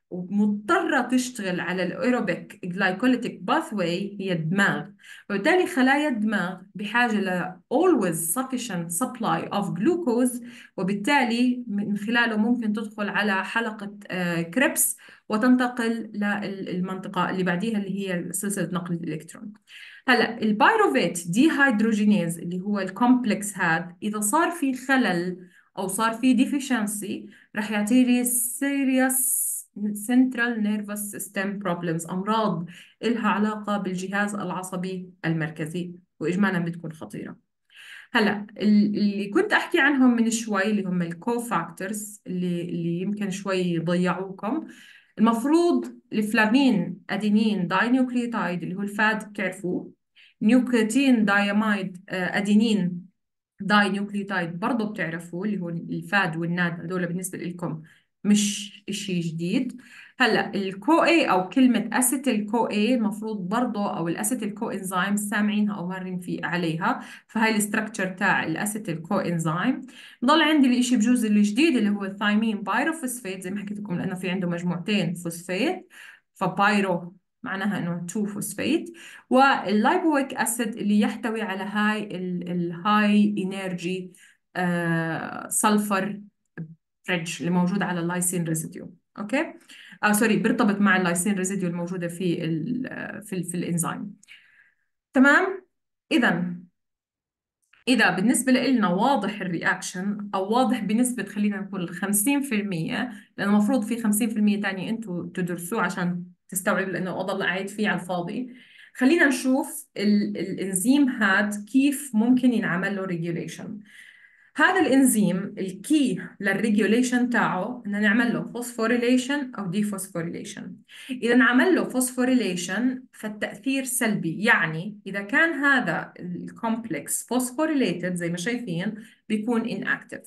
ومضطرة تشتغل على الايروبيك جلايكوليتيك باثواي هي الدماغ، وبالتالي خلايا الدماغ بحاجة ل always sufficient supply of glucose، وبالتالي من خلاله ممكن تدخل على حلقة آه، كريبس وتنتقل للمنطقة اللي بعديها اللي هي سلسلة نقل الإلكترون. هلا البايروفيت دي هيدروجينيز اللي هو الكومبلكس هذا إذا صار في خلل أو صار في deficiency رح يعطيني serious central nervous system problems، أمراض إلها علاقة بالجهاز العصبي المركزي، وإجمالا بتكون خطيرة. هلا اللي كنت أحكي عنهم من شوي اللي هم الكوفاكتورز اللي اللي يمكن شوي يضيعوكم. المفروض الفلافين أدينين داينيوكليوتايد اللي هو الفاد بتعرفوه، نيوكليوتين دايامايد آه، أدينين داي نيوكليوتايد برضه بتعرفوه اللي هو الفاد والناد، هذول بالنسبة لكم مش إشي جديد. هلا الكو اي او كلمة اسيتيل كو اي المفروض برضه، او الاسيتيل كو انزيم سامعينها او مارين في عليها، فهاي الستركتشر تاع الاسيتيل كو انزيم. ضل عندي الاشي بجوز الجديد اللي هو الثايمين بايروفوسفات، زي ما حكيت لكم لانه في عنده مجموعتين فوسفات، فبايرو معناها انه تو فوسفات، واللايبويك اسيد اللي يحتوي على هاي الهاي انرجي سلفر بريدج اللي موجود على اللايسين ريزيديو. اوكي آه سوري، بيرتبط مع اللايسين ريزيديو الموجوده في ال في ال في الانزيم. تمام. اذا إذا بالنسبة لنا واضح الرياكشن أو واضح بنسبة خلينا نقول خمسين في المية، لأنه المفروض في خمسين في المية تاني أنتوا تدرسوه عشان تستوعبوا، لأنه أضل أعيد فيه على الفاضي. خلينا نشوف ال الإنزيم هاد كيف ممكن ينعمل له ريجوليشن. هذا الإنزيم الكي للريجوليشن تاعه إن نعمل له فوسفوريليشن أو ديفوسفوريليشن. إذا نعمل له فوسفوريليشن فالتأثير سلبي، يعني إذا كان هذا الكومبلكس فوسفوريليتد زي ما شايفين بيكون inactive.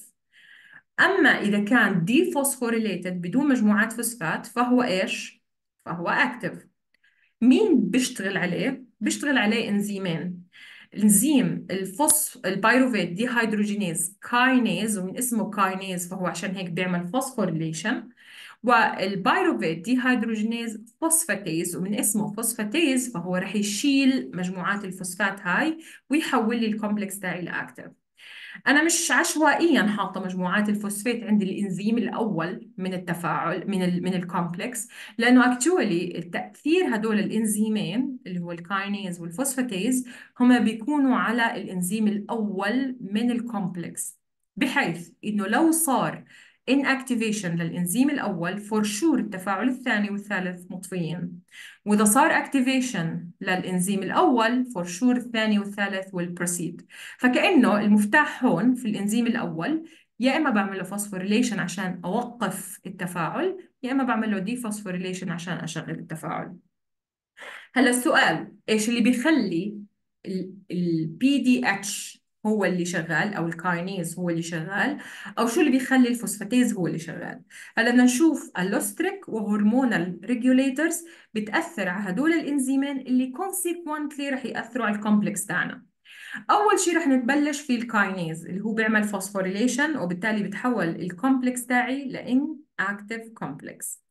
أما إذا كان ديفوسفوريليتد بدون مجموعات فوسفات فهو إيش؟ فهو active. مين بيشتغل عليه؟ بيشتغل عليه إنزيمين. الانزيم الفوس البايروفيت دي هيدروجينيز كاينيز، ومن اسمه كاينيز فهو عشان هيك بيعمل فوسفوريليشن، والبايروفيت دي هيدروجينيز فوسفاتيز، ومن اسمه فوسفاتيز فهو رح يشيل مجموعات الفوسفات هاي ويحول لي الكومبلكس تاعي لاكتف. أنا مش عشوائيا حاطة مجموعات الفوسفات عند الإنزيم الأول من التفاعل من ال من الكومبلكس، لأنه اكشولي التأثير هدول الإنزيمين اللي هو الكاينيز والفوسفاتيز هما بيكونوا على الإنزيم الأول من الكومبلكس، بحيث إنه لو صار inactivation للإنزيم الأول فور شور التفاعل الثاني والثالث مطفيين، وإذا صار activation للإنزيم الأول فور شور الثاني والثالث والبروسيد. فكأنه المفتاح هون في الإنزيم الأول يا إما بعمل له فوسفوريليشن عشان أوقف التفاعل، يا إما بعمل له دي فوسفوريليشن عشان أشغل التفاعل. هلا السؤال إيش اللي بيخلي البي دي اتش هو اللي شغال أو الكاينيز هو اللي شغال، أو شو اللي بيخلي الفوسفاتيز هو اللي شغال؟ هلا بدنا نشوف اللوستريك وهرمونال ريجوليترز بتأثر على هدول الإنزيمين اللي consequently رح يأثروا على الكومبلكس تاعنا. أول شيء رح نتبلش في الكاينيز اللي هو بيعمل فوسفوريليشن، وبالتالي بتحول الكومبلكس تاعي لإن أكتيف كومبلكس.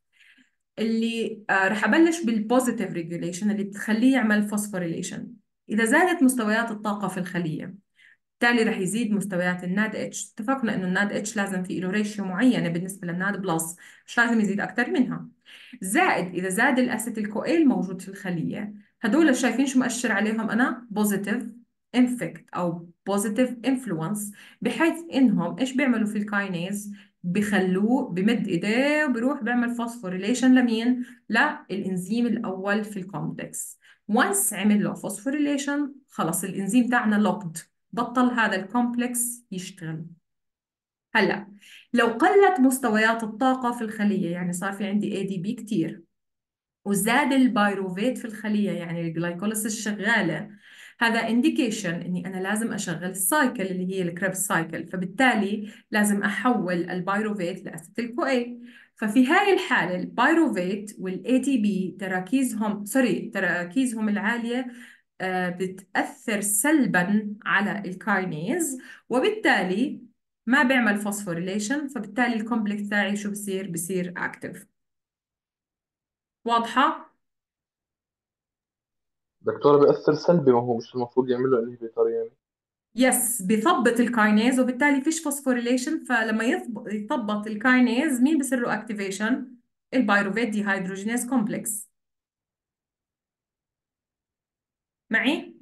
اللي آه رح أبلش بالبوزيتيف ريجوليشن اللي بتخليه يعمل فوسفوريليشن. إذا زادت مستويات الطاقة في الخلية بالتالي رح يزيد مستويات الناد اتش. اتفقنا إنه الناد اتش لازم في له ريشيو معينة بالنسبة للناد بلس، مش لازم يزيد أكتر منها. زائد إذا زاد الأسيتيل كو الموجود في الخلية، هدول شايفين شو مؤشر عليهم أنا؟ بوزيتيف انفكت او بوزيتيف انفلونس، بحيث انهم ايش بيعملوا في الكاينيز؟ بخلوه بمد ايديه وبروح بيعمل فوسفوريليشن لمين؟ للانزيم الاول في الكومبلكس. وانس عمل له فوسفوريليشن خلص الانزيم تاعنا لوكد، بطل هذا الكومبلكس يشتغل. هلا لو قلت مستويات الطاقة في الخلية، يعني صار في عندي اي دي بي كتير وزاد البايروفيت في الخلية، يعني الجلايكوليسيس شغالة، هذا انديكيشن اني انا لازم اشغل السايكل اللي هي الكريبس سايكل، فبالتالي لازم احول البايروفيت لاسيتيل كو اي. ففي هاي الحالة البايروفيت والاي تي بي تراكيزهم سوري تراكيزهم العالية آه بتأثر سلبا على الكاينيز، وبالتالي ما بيعمل فوسفوريليشن، فبالتالي الكومبلكس تاعي شو بصير؟ بصير اكتف. واضحة؟ دكتور بيأثر سلبي، ما هو مش المفروض يعمل له انهبيتور يعني. يس، بيثبط الكاينيز وبالتالي فيش فوسفوريليشن، فلما يثب- يثبط الكاينيز مين بصير له اكتيفيشن؟ البيروفيت دي هيدروجينيز كومبلكس. معي؟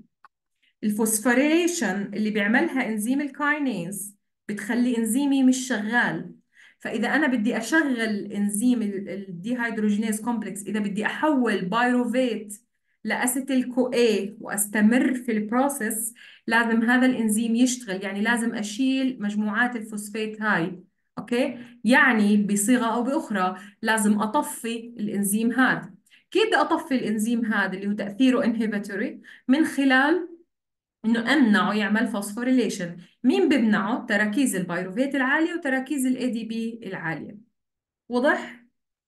الفوسفوريليشن اللي بيعملها انزيم الكاينيز بتخلي انزيمي مش شغال. فاذا انا بدي اشغل انزيم الديهيدروجينيز كومبلكس، اذا بدي احول بايروفيت لاسيتيل كو اي واستمر في البروسيس، لازم هذا الانزيم يشتغل، يعني لازم اشيل مجموعات الفوسفات هاي. اوكي، يعني بصيغة او باخرى لازم اطفي الانزيم هذا. كيف بدي اطفي الانزيم هذا اللي هو تاثيره انهبيتوري؟ من خلال انه امنعه يعمل فوسفوريليشن. مين بمنعه؟ تراكيز البيروفيت العاليه وتراكيز الاي دي بي العاليه. واضح؟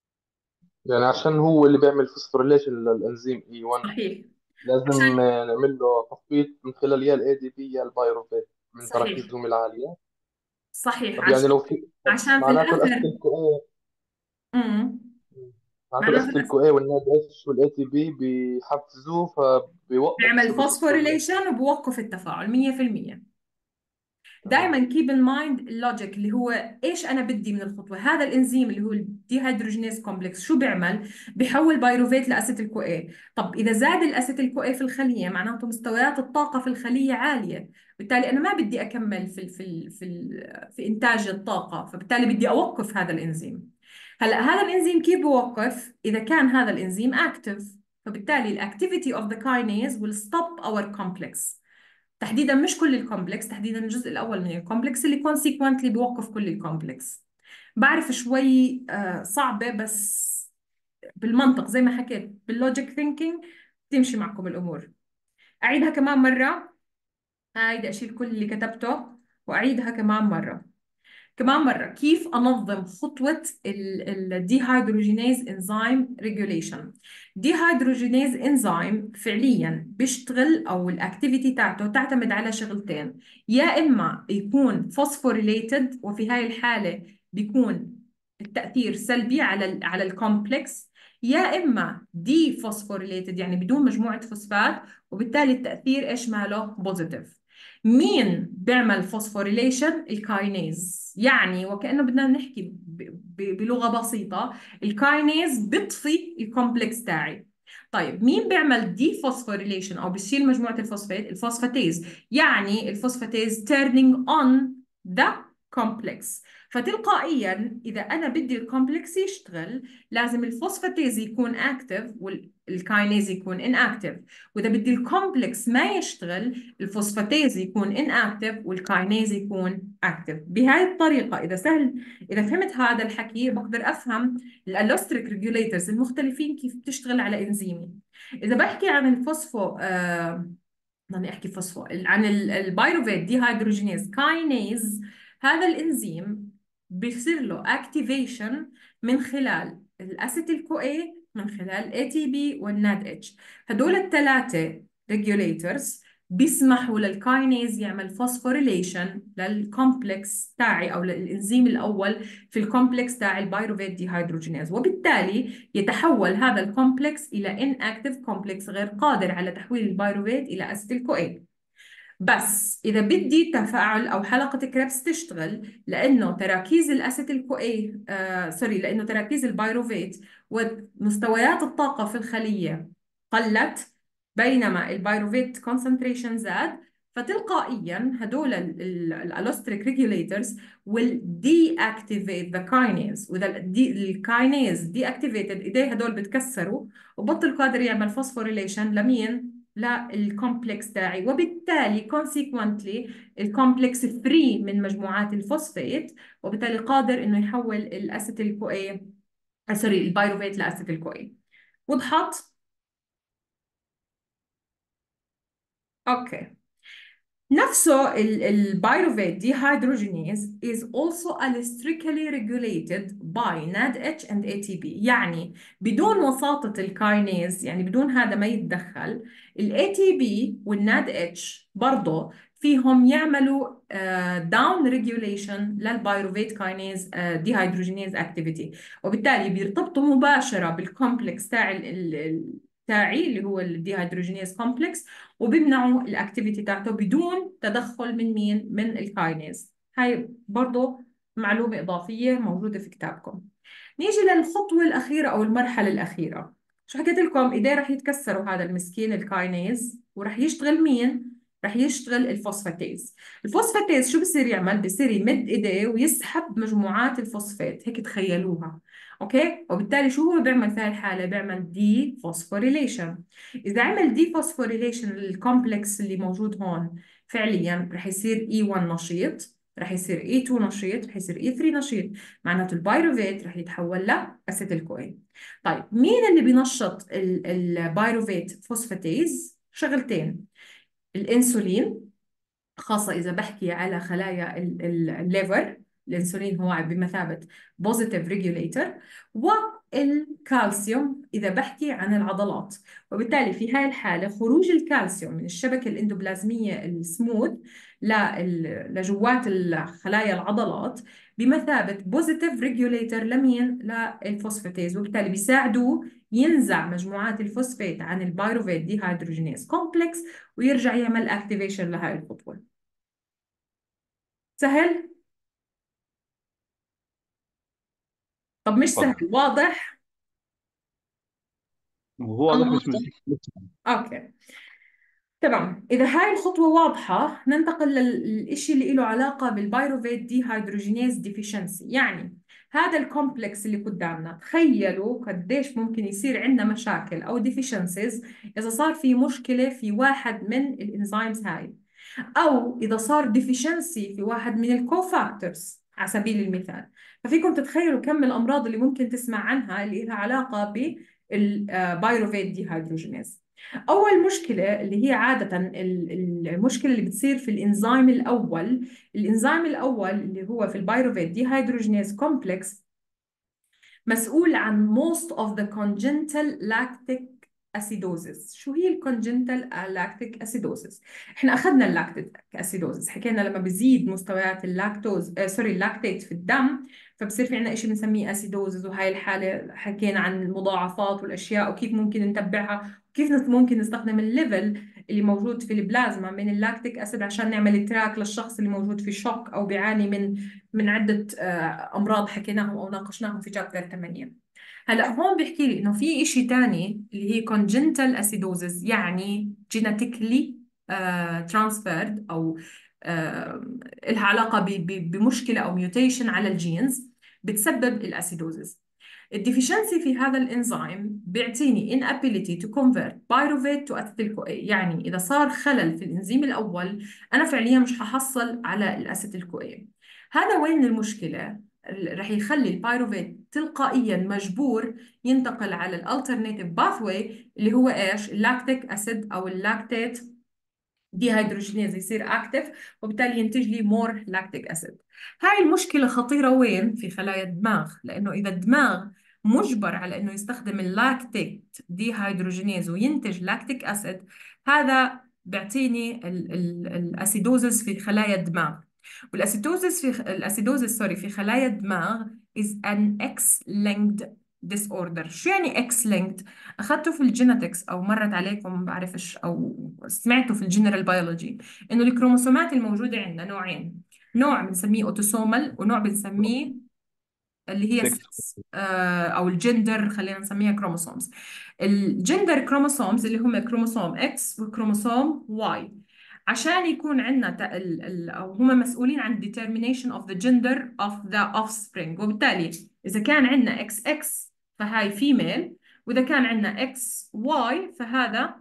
يعني عشان هو اللي بيعمل فوسفوريليشن للانزيم اي واحد، صحيح. لازم عشان آه، نعمل له تخفيض من خلال يا الاي دي بي يا البايروفيت من صحيح تراكيزهم العاليه. صحيح طب يعني عشان لو في طب عشان في معناته الاخر. الاسيتيل كو امم معناته معناته الاسيتيل بس كو اي والناد اتش والاي تي بي بيحفزوه بيعمل فبيوقف الفوسفوريليشن. فوسفوريليشن وبوقف التفاعل مية في المية. تمام. دائما كيب ان مايند اللوجيك اللي هو ايش انا بدي من الخطوه. هذا الانزيم اللي هو الديهيدروجينيز كومبلكس شو بيعمل؟ بيحول بايروفيت لاسيتيل كو اي. طب اذا زاد الاسيتيل كو اي في الخليه معناته مستويات الطاقه في الخليه عاليه، بالتالي انا ما بدي اكمل في ال في ال في ال في انتاج الطاقه، فبالتالي بدي اوقف هذا الانزيم. هلا هذا الانزيم كيف بوقف؟ اذا كان هذا الانزيم اكتف، فبالتالي الاكتيفيتي اوف ذا كاينيز will stop our complex. تحديدا مش كل الكومبلكس، تحديدا الجزء الاول من الكومبلكس اللي كونسيكوينتلي بيوقف كل الكومبلكس. بعرف شوي آه، صعبة، بس بالمنطق زي ما حكيت باللوجيك ثينكينج تمشي معكم الامور. اعيدها كمان مرة. هاي بدي اشيل كل اللي كتبته واعيدها كمان مرة. كمان مرة، كيف أنظم خطوة الديهيدروجينيز انزيم ريجوليشن؟ ديهيدروجينيز انزيم فعليا بيشتغل، أو الأكتيفيتي تاعته تعتمد على شغلتين. يا إما يكون فوسفوريليتد، وفي هاي الحالة بيكون التأثير سلبي على ال على الكومبلكس، يا إما دي فوسفوريليتد يعني بدون مجموعة فوسفات، وبالتالي التأثير إيش ماله؟ بوزيتيف. مين بيعمل فوسفوريليشن؟ الكاينيز. يعني وكأنه بدنا نحكي ب- ب- بلغة بسيطة، الكاينيز بيطفي الكومبلكس تاعي. طيب مين بيعمل دي فوسفوريليشن او بيشيل مجموعة الفوسفات؟ الفوسفاتيز. يعني الفوسفاتيز turning on the complex. فتلقائيا اذا انا بدي الكومبلكس يشتغل لازم الفوسفاتيز يكون اكتف والكاينيز يكون inactive. واذا بدي الكومبلكس ما يشتغل الفوسفاتيز يكون inactive والكاينيز يكون active. بهاي الطريقة إذا سهل، إذا فهمت هذا الحكي بقدر أفهم الالوستريك ريجوليترز المختلفين كيف بتشتغل على إنزيمي. إذا بحكي عن الفوسفو آه بدي احكي فوسفو عن البيروفيت دي هيدروجينيز كاينيز، هذا الانزيم بيصير له اكتيفيشن من خلال الاسيتيل كو اي، من خلال اي تي بي والناد اتش. هدول الثلاثه ريجوليترز بيسمحوا للكاينيز يعمل فوسفوريليشن للكومبلكس تاعي او للانزيم الاول في الكومبلكس تاع البيروفيت دي هيدروجينيز، وبالتالي يتحول هذا الكومبلكس الى inactive كومبلكس غير قادر على تحويل البيروفيت الى اسيتيل كو اي. بس اذا بدي تفاعل او حلقه كريبس تشتغل، لانه تراكيز الاسيتيل كو اي آه سوري لانه تراكيز البيروفيت ومستويات الطاقه في الخليه قلت بينما البيروفيت كونسنتريشن زاد، فتلقائيا هدول الالوستريك ريجوليترز will deactivate the kinase. واذا الكاينيز deactivated ايديه هدول بتكسروا وبطل قادر يعمل فوسفوريليشن لمين؟ للكومبلكس تاعي، وبالتالي consequently الكومبلكس فري من مجموعات الفوسفات، وبالتالي قادر انه يحول الاسيتيل كو اي سوري البيروفيت لاسيتيل كو اي. وضحت؟ اوكي. نفسه البيروفيت dehydrogenase is also electrically regulated by NADH and A T P. يعني بدون وساطة الكاينيز، يعني بدون هذا ما يتدخل ال A T P وال NADH برضه فيهم يعملوا داون ريجوليشن للبايروفيت كاينيز ديهيدروجينيز اكتيفيتي، وبالتالي بيرتبطوا مباشره بالكومبلكس تاع ال- ال- ال- تاعي اللي هو الديهيدروجينيز كومبلكس، وبيمنعوا الاكتيفيتي تاعته بدون تدخل من مين؟ من الكاينيز. هاي برضه معلومه اضافيه موجوده في كتابكم. نيجي للخطوه الاخيره او المرحله الاخيره. شو حكيت لكم؟ ايديه رح يتكسروا هذا المسكين الكاينيز، ورح يشتغل مين؟ رح يشتغل الفوسفاتيز. الفوسفاتيز شو بصير يعمل؟ بصير يمد ايديه ويسحب مجموعات الفوسفات، هيك تخيلوها. اوكي، وبالتالي شو هو بيعمل في هاي الحاله؟ بيعمل دي فوسفوريليشن. اذا عمل دي فوسفوريليشن للكومبلكس اللي موجود هون، فعليا رح يصير اي واحد نشيط، رح يصير اي اثنين نشيط، رح يصير اي ثلاثة نشيط، معناته البايروفيت رح يتحول لاسيتيل كوين. طيب مين اللي بينشط البايروفيت فوسفاتيز؟ شغلتين: الانسولين، خاصة إذا بحكي على خلايا ال- ال- الليفر، الأنسولين هو بمثابة بوزيتيف ريجوليتر، والكالسيوم إذا بحكي عن العضلات. وبالتالي في هاي الحالة خروج الكالسيوم من الشبكة الإندوبلازمية السموث لل- لجوات خلايا العضلات بمثابة بوزيتيف ريجوليتر لمين؟ للفوسفاتيز، وبالتالي بيساعدوه ينزع مجموعات الفوسفات عن البايروفيت ديهيدروجينيز كومبلكس ويرجع يعمل اكتيفيشن لهاي الخطوة. سهل؟ طب مش اتفضل. سهل، واضح؟ وهو اه واضح مش واضح. مش اوكي تمام. إذا هاي الخطوة واضحة، ننتقل للإشي اللي له علاقة بالبايروفيت دي هيدروجينيز ديفيشنسي. يعني هذا الكومبلكس اللي قدامنا، تخيلوا قديش ممكن يصير عندنا مشاكل أو ديفيشنسيز إذا صار في مشكلة في واحد من الإنزيمز هاي، أو إذا صار ديفيشنسي في واحد من الكوفاكتورز على سبيل المثال. ففيكم تتخيلوا كم الأمراض اللي ممكن تسمع عنها اللي لها علاقة بالبايروفيت دي هيدروجينيز. أول مشكلة اللي هي عادة ال- المشكلة اللي بتصير في الإنزيم الأول. الإنزيم الأول اللي هو في البايروفيت دي هيدروجينيز كومبلكس مسؤول عن most of the congenital lactic acidosis. شو هي الكونجنتال لاكتيك اسيدوزس؟ احنا اخذنا اللاكتيك اسيدوزس، حكينا لما بزيد مستويات اللاكتوز آه سوري اللاكتيت في الدم فبصير في عندنا شيء بنسميه اسيدوزس، وهي الحاله حكينا عن المضاعفات والاشياء وكيف ممكن نتبعها، وكيف ممكن نستخدم الليفل اللي موجود في البلازما من اللاكتيك اسيد عشان نعمل تراك للشخص اللي موجود في شوك او بيعاني من من عده آه امراض حكيناهم او ناقشناهم في شابتر ثمانية. هلا هون بيحكي لي انه في شيء ثاني اللي هي congenital acidosis، يعني genetically uh, transferred او uh, لها علاقه ب- ب- بمشكله او ميوتيشن على الجينز بتسبب الاسيدوزس. الديفيشنسي في هذا الانزيم بيعطيني inability to convert pyruvate to acetyl CoA، يعني اذا صار خلل في الانزيم الاول انا فعليا مش ححصل على الاسيتيل كوي. هذا وين المشكله؟ رح يخلي البايروفيت تلقائيا مجبور ينتقل على الالترناتيف باثوي اللي هو ايش؟ اللاكتيك اسيد او اللاكتيت دي هيدروجينيز يصير اكتف، وبالتالي ينتج لي مور لاكتيك اسيد. هاي المشكله خطيره وين؟ في خلايا الدماغ، لانه اذا الدماغ مجبر على انه يستخدم اللاكتيت دي هيدروجينيز وينتج لاكتيك اسيد، هذا بيعطيني الاسيدوزس في خلايا الدماغ. والاسيدوزس في الاسيدوزس سوري في خلايا الدماغ is an X-linked disorder. شو يعني X-linked؟ أخذته في الجينيتكس أو مرت عليكم ما بعرفش أو سمعتوا في الجنرال بيولوجي إنه الكروموسومات الموجودة عندنا نوعين، نوع بنسميه أوتوسومال ونوع بنسميه اللي هي سكس. السكس آه أو الجندر، خلينا نسميها كروموسومز. الجندر كروموسومز اللي هم كروموسوم إكس وكروموسوم واي، عشان يكون عندنا أو هم مسؤولين عن determination of the gender of the offspring. وبالتالي إذا كان عندنا إكس إكس فهاي فيميل، وإذا كان عندنا إكس واي فهذا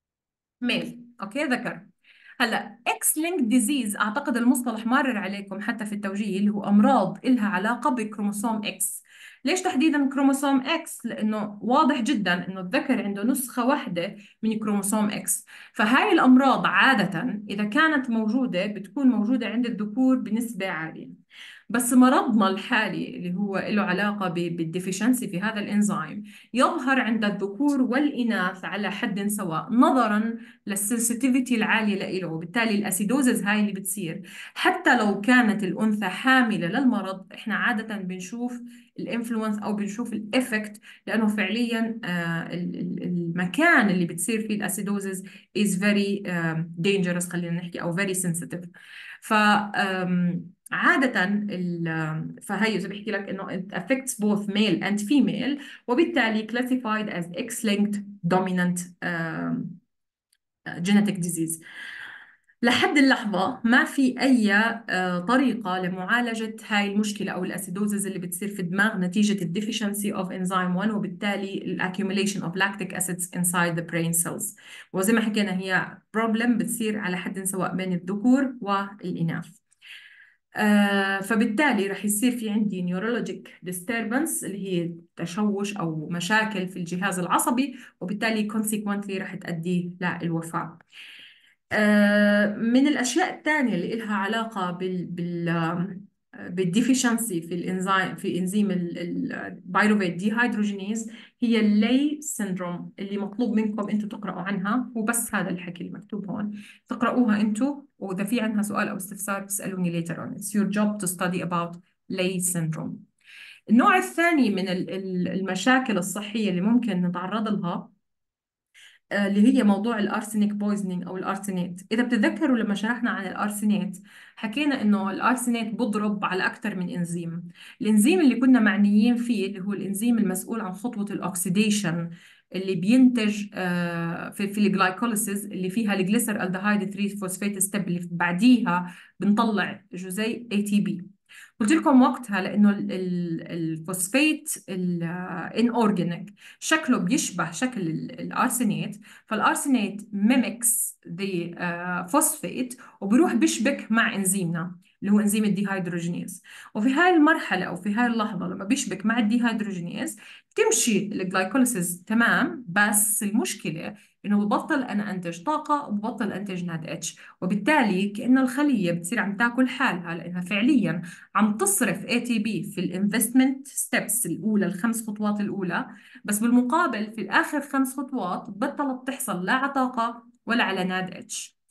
ميل. أوكي ذكر. هلا اكس لينك ديزيز اعتقد المصطلح مارر عليكم حتى في التوجيه، اللي هو امراض إلها علاقه بكروموسوم اكس. ليش تحديدا كروموسوم اكس؟ لانه واضح جدا انه الذكر عنده نسخه واحده من كروموسوم اكس، فهاي الامراض عاده اذا كانت موجوده بتكون موجوده عند الذكور بنسبه عاليه. بس مرضنا الحالي اللي هو له علاقة بالديفيشنسي في هذا الإنزيم يظهر عند الذكور والإناث على حد سواء نظرا للسنسيتيفيتي العالية له، وبالتالي الأسيدوزز هاي اللي بتصير حتى لو كانت الأنثى حاملة للمرض احنا عادة بنشوف الانفلونس أو بنشوف الإفكت، لأنه فعليا آه ال- ال- المكان اللي بتصير فيه الأسيدوزز is very um, dangerous، خلينا نحكي، أو very sensitive. ف um, عادة ال- فهي إذا بحكي لك إنه it affects both male and female، وبالتالي classified as X-linked dominant um, genetic disease. لحد اللحظة ما في أي آه، طريقة لمعالجة هاي المشكلة أو الأسيدوزز اللي بتصير في الدماغ نتيجة ال deficiency of enzyme واحد، وبالتالي ال accumulation of lactic acids inside the brain cells. وزي ما حكينا هي problem بتصير على حد سواء بين الذكور والإناث. آه فبالتالي رح يصير في عندي neurologic disturbance اللي هي تشوش أو مشاكل في الجهاز العصبي، وبالتالي consequently رح تؤدي للوفاة. آه من الأشياء الثانية اللي لها علاقة بال بال بالديفيشنسي في الانزيم في انزيم البيروفيت ديهيدروجينيز هي اللي سيندروم، اللي مطلوب منكم انتم تقرأوا عنها، وبس هذا الحكي المكتوب هون تقرأوها انتم، واذا في عنها سؤال او استفسار تسألوني later on. It's your job to study about Leigh syndrome. النوع الثاني من ال- ال- المشاكل الصحية اللي ممكن نتعرض لها آه، اللي هي موضوع الارسينيك بويزنينج او الارسينات. اذا بتتذكروا لما شرحنا عن الارسينات حكينا انه الارسينات بضرب على اكثر من انزيم. الانزيم اللي كنا معنيين فيه اللي هو الانزيم المسؤول عن خطوة الاكسيديشن اللي بينتج آه، في في الجلايكوليسيس اللي فيها الجليسر الدهايد ثلاثة فوسفات ستيب اللي بعديها بنطلع جزيء اي تي بي. قلت لكم وقتها لانه ال- ال- الفوسفات الان اورجانيك شكله بيشبه شكل ال- الارسينات، فالارسينات ميمكس ذا فوسفات وبيروح بيشبك مع انزيمنا اللي هو انزيم الديهيدروجينيز. وفي هاي المرحله او في هاي اللحظه لما بيشبك مع الديهيدروجينيز تمشي الجلايكوليسيس تمام، بس المشكله انه ببطل انا انتج طاقه وببطل انتج ناد اتش، وبالتالي كأنه الخليه بتصير عم تاكل حالها لانها فعليا عم تصرف اي تي بي في الانفستمنت ستيبس الاولى، الخمس خطوات الاولى، بس بالمقابل في الاخر خمس خطوات بطلت تحصل لا على طاقه ولا على ناد اتش.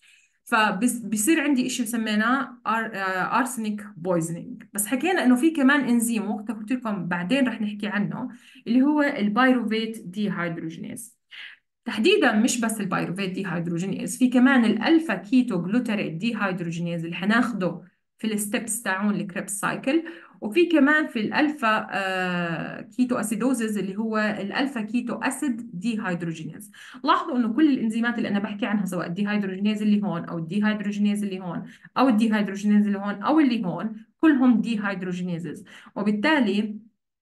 فبصير عندي إشي سميناه ارسنيك بويزنينج. بس حكينا انه في كمان انزيم وقتها قلت لكم بعدين رح نحكي عنه اللي هو البيروفيت ديهيدروجينيز. تحديدا مش بس البيروفيت ديهيدروجينيز، في كمان الالفا كيتو جلوتاريت ديهيدروجينيز اللي حناخده في الستبس تاعون الكريبس سايكل، وفي كمان في الالفا آه كيتو اسيدوزز اللي هو الالفا كيتو اسيد ديهيدروجينيز. لاحظوا انه كل الانزيمات اللي انا بحكي عنها سواء الديهيدروجينيز اللي هون او الديهيدروجينيز اللي هون او الديهيدروجينيز اللي هون او اللي هون كلهم ديهيدروجينيزز، وبالتالي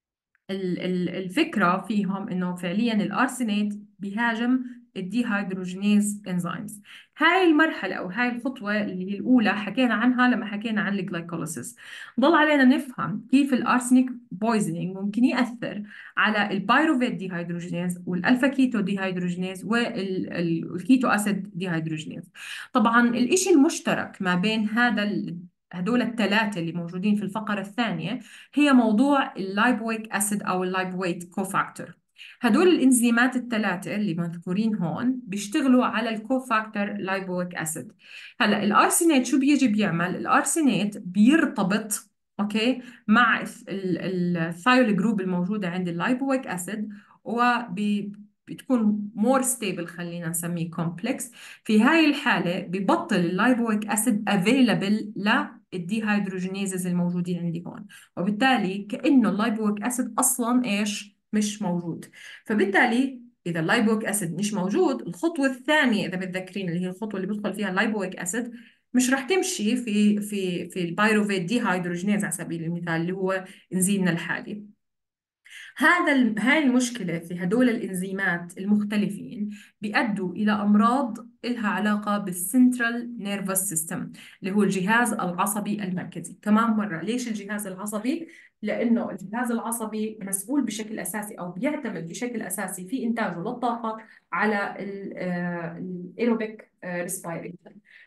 ال- ال- الفكرة فيهم إنه فعليا الأرسنات بيهاجم الديهيدروجينيز انزيمز. هاي المرحلة أو هاي الخطوة اللي هي الأولى حكينا عنها لما حكينا عن الجلايكوليسيس. ضل علينا نفهم كيف الأرسنيك بويزنينج ممكن يأثر على البيروفيت ديهيدروجينيز والألفا كيتو ديهيدروجينيز والكيتو أسيد ديهيدروجينيز. طبعا الإشي المشترك ما بين هذا ال- هدول الثلاثة اللي موجودين في الفقرة الثانية هي موضوع اللايبويك أسيد أو اللايبويت كوفاكتور. هدول الإنزيمات الثلاثة اللي مذكورين هون بيشتغلوا على الكوفاكتور لايبويك أسيد. هلا الأرسينات شو بيجي بيعمل؟ الأرسينات بيرتبط أوكي مع الثايول جروب الموجودة عند اللايبويك أسيد، وبتكون مور ستيبل، خلينا نسميه كومبلكس. في هاي الحالة ببطل اللايبويك أسيد افيلابل للديهيدروجينيزز الموجودين عندي هون، وبالتالي كأنه اللايبويك أسيد أصلا إيش مش موجود. فبالتالي إذا اللايبويك أسيد مش موجود الخطوة الثانية إذا بتذكرين اللي هي الخطوة اللي بيدخل فيها اللايبويك أسيد مش رح تمشي في في في البيروفيت ديهيدروجينيز على سبيل المثال اللي هو إنزيمنا الحالي. هذا ال- هاي المشكلة في هدول الإنزيمات المختلفين بيؤدوا إلى أمراض إلها علاقة بالسنترال نيرفس سيستم اللي هو الجهاز العصبي المركزي. كمان مرة ليش الجهاز العصبي؟ لأنه الجهاز العصبي مسؤول بشكل أساسي أو بيعتمد بشكل أساسي في إنتاجه للطاقة على الإيروبيك ريسبيريشن.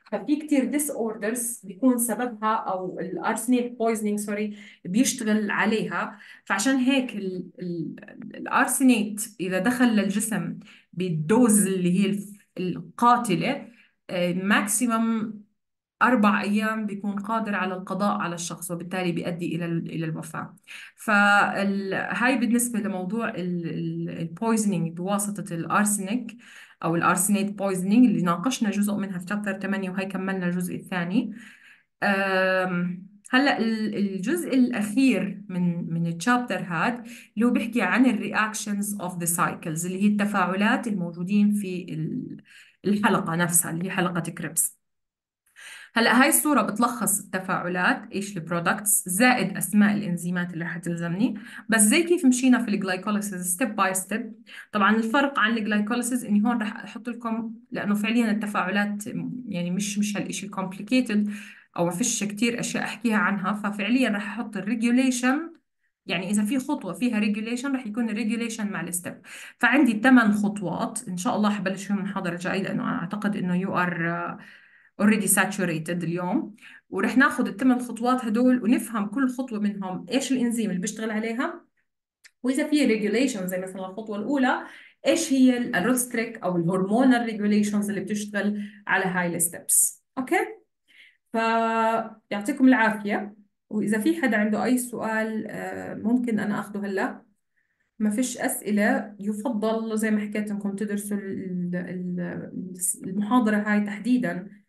ففي كتير ديس اوردرز بيكون سببها او الارسنيك بويزنينج سوري بيشتغل عليها. فعشان هيك ال- ال- الارسنيت اذا دخل للجسم بالدوز اللي هي الف- القاتله، ماكسيمم أربع أيام بيكون قادر على القضاء على الشخص، وبالتالي بيؤدي إلى ال- إلى الوفاة. فهاي بالنسبة لموضوع البويزنينج بواسطة الأرسنيك أو الأرسنيت بويزنينج اللي ناقشنا جزء منها في شابتر ثمانية، وهي كملنا الجزء الثاني. أم، هلا ال- الجزء الأخير من من الشابتر هاد اللي هو بيحكي عن الرياكشنز اوف ذا سايكلز، اللي هي التفاعلات الموجودين في ال- الحلقة نفسها اللي هي حلقة كريبس. هلا هاي الصورة بتلخص التفاعلات، ايش البرودكتس زائد اسماء الانزيمات اللي رح تلزمني. بس زي كيف مشينا في الجلايكوليسيس ستيب باي ستيب. طبعا الفرق عن الجلايكوليسيس اني هون رح احط لكم، لانه فعليا التفاعلات يعني مش مش هالشيء الكومبليكيتد، او ما فيش كثير اشياء احكيها عنها. ففعليا رح احط الريجوليشن، يعني إذا في خطوة فيها ريجوليشن رح يكون الريجوليشن مع الستيب. فعندي ثمان خطوات إن شاء الله حبلش فيهم المحاضرة الجاي، لأنه أنا أعتقد إنه يو ار اوريدي ساتوريتد اليوم. ورح ناخذ الثمان خطوات هدول ونفهم كل خطوة منهم إيش الإنزيم اللي بيشتغل عليها، وإذا في ريجوليشن زي مثلا الخطوة الأولى إيش هي الروستريك أو الهرمونال ريجوليشنز اللي بتشتغل على هاي الستبس. أوكي، فيعطيكم العافية. وإذا في حدا عنده أي سؤال آه، ممكن أنا أخده هلأ. ما فيش أسئلة يفضل زي ما حكيت إنكم تدرسوا ال- ال- المحاضرة هاي تحديدا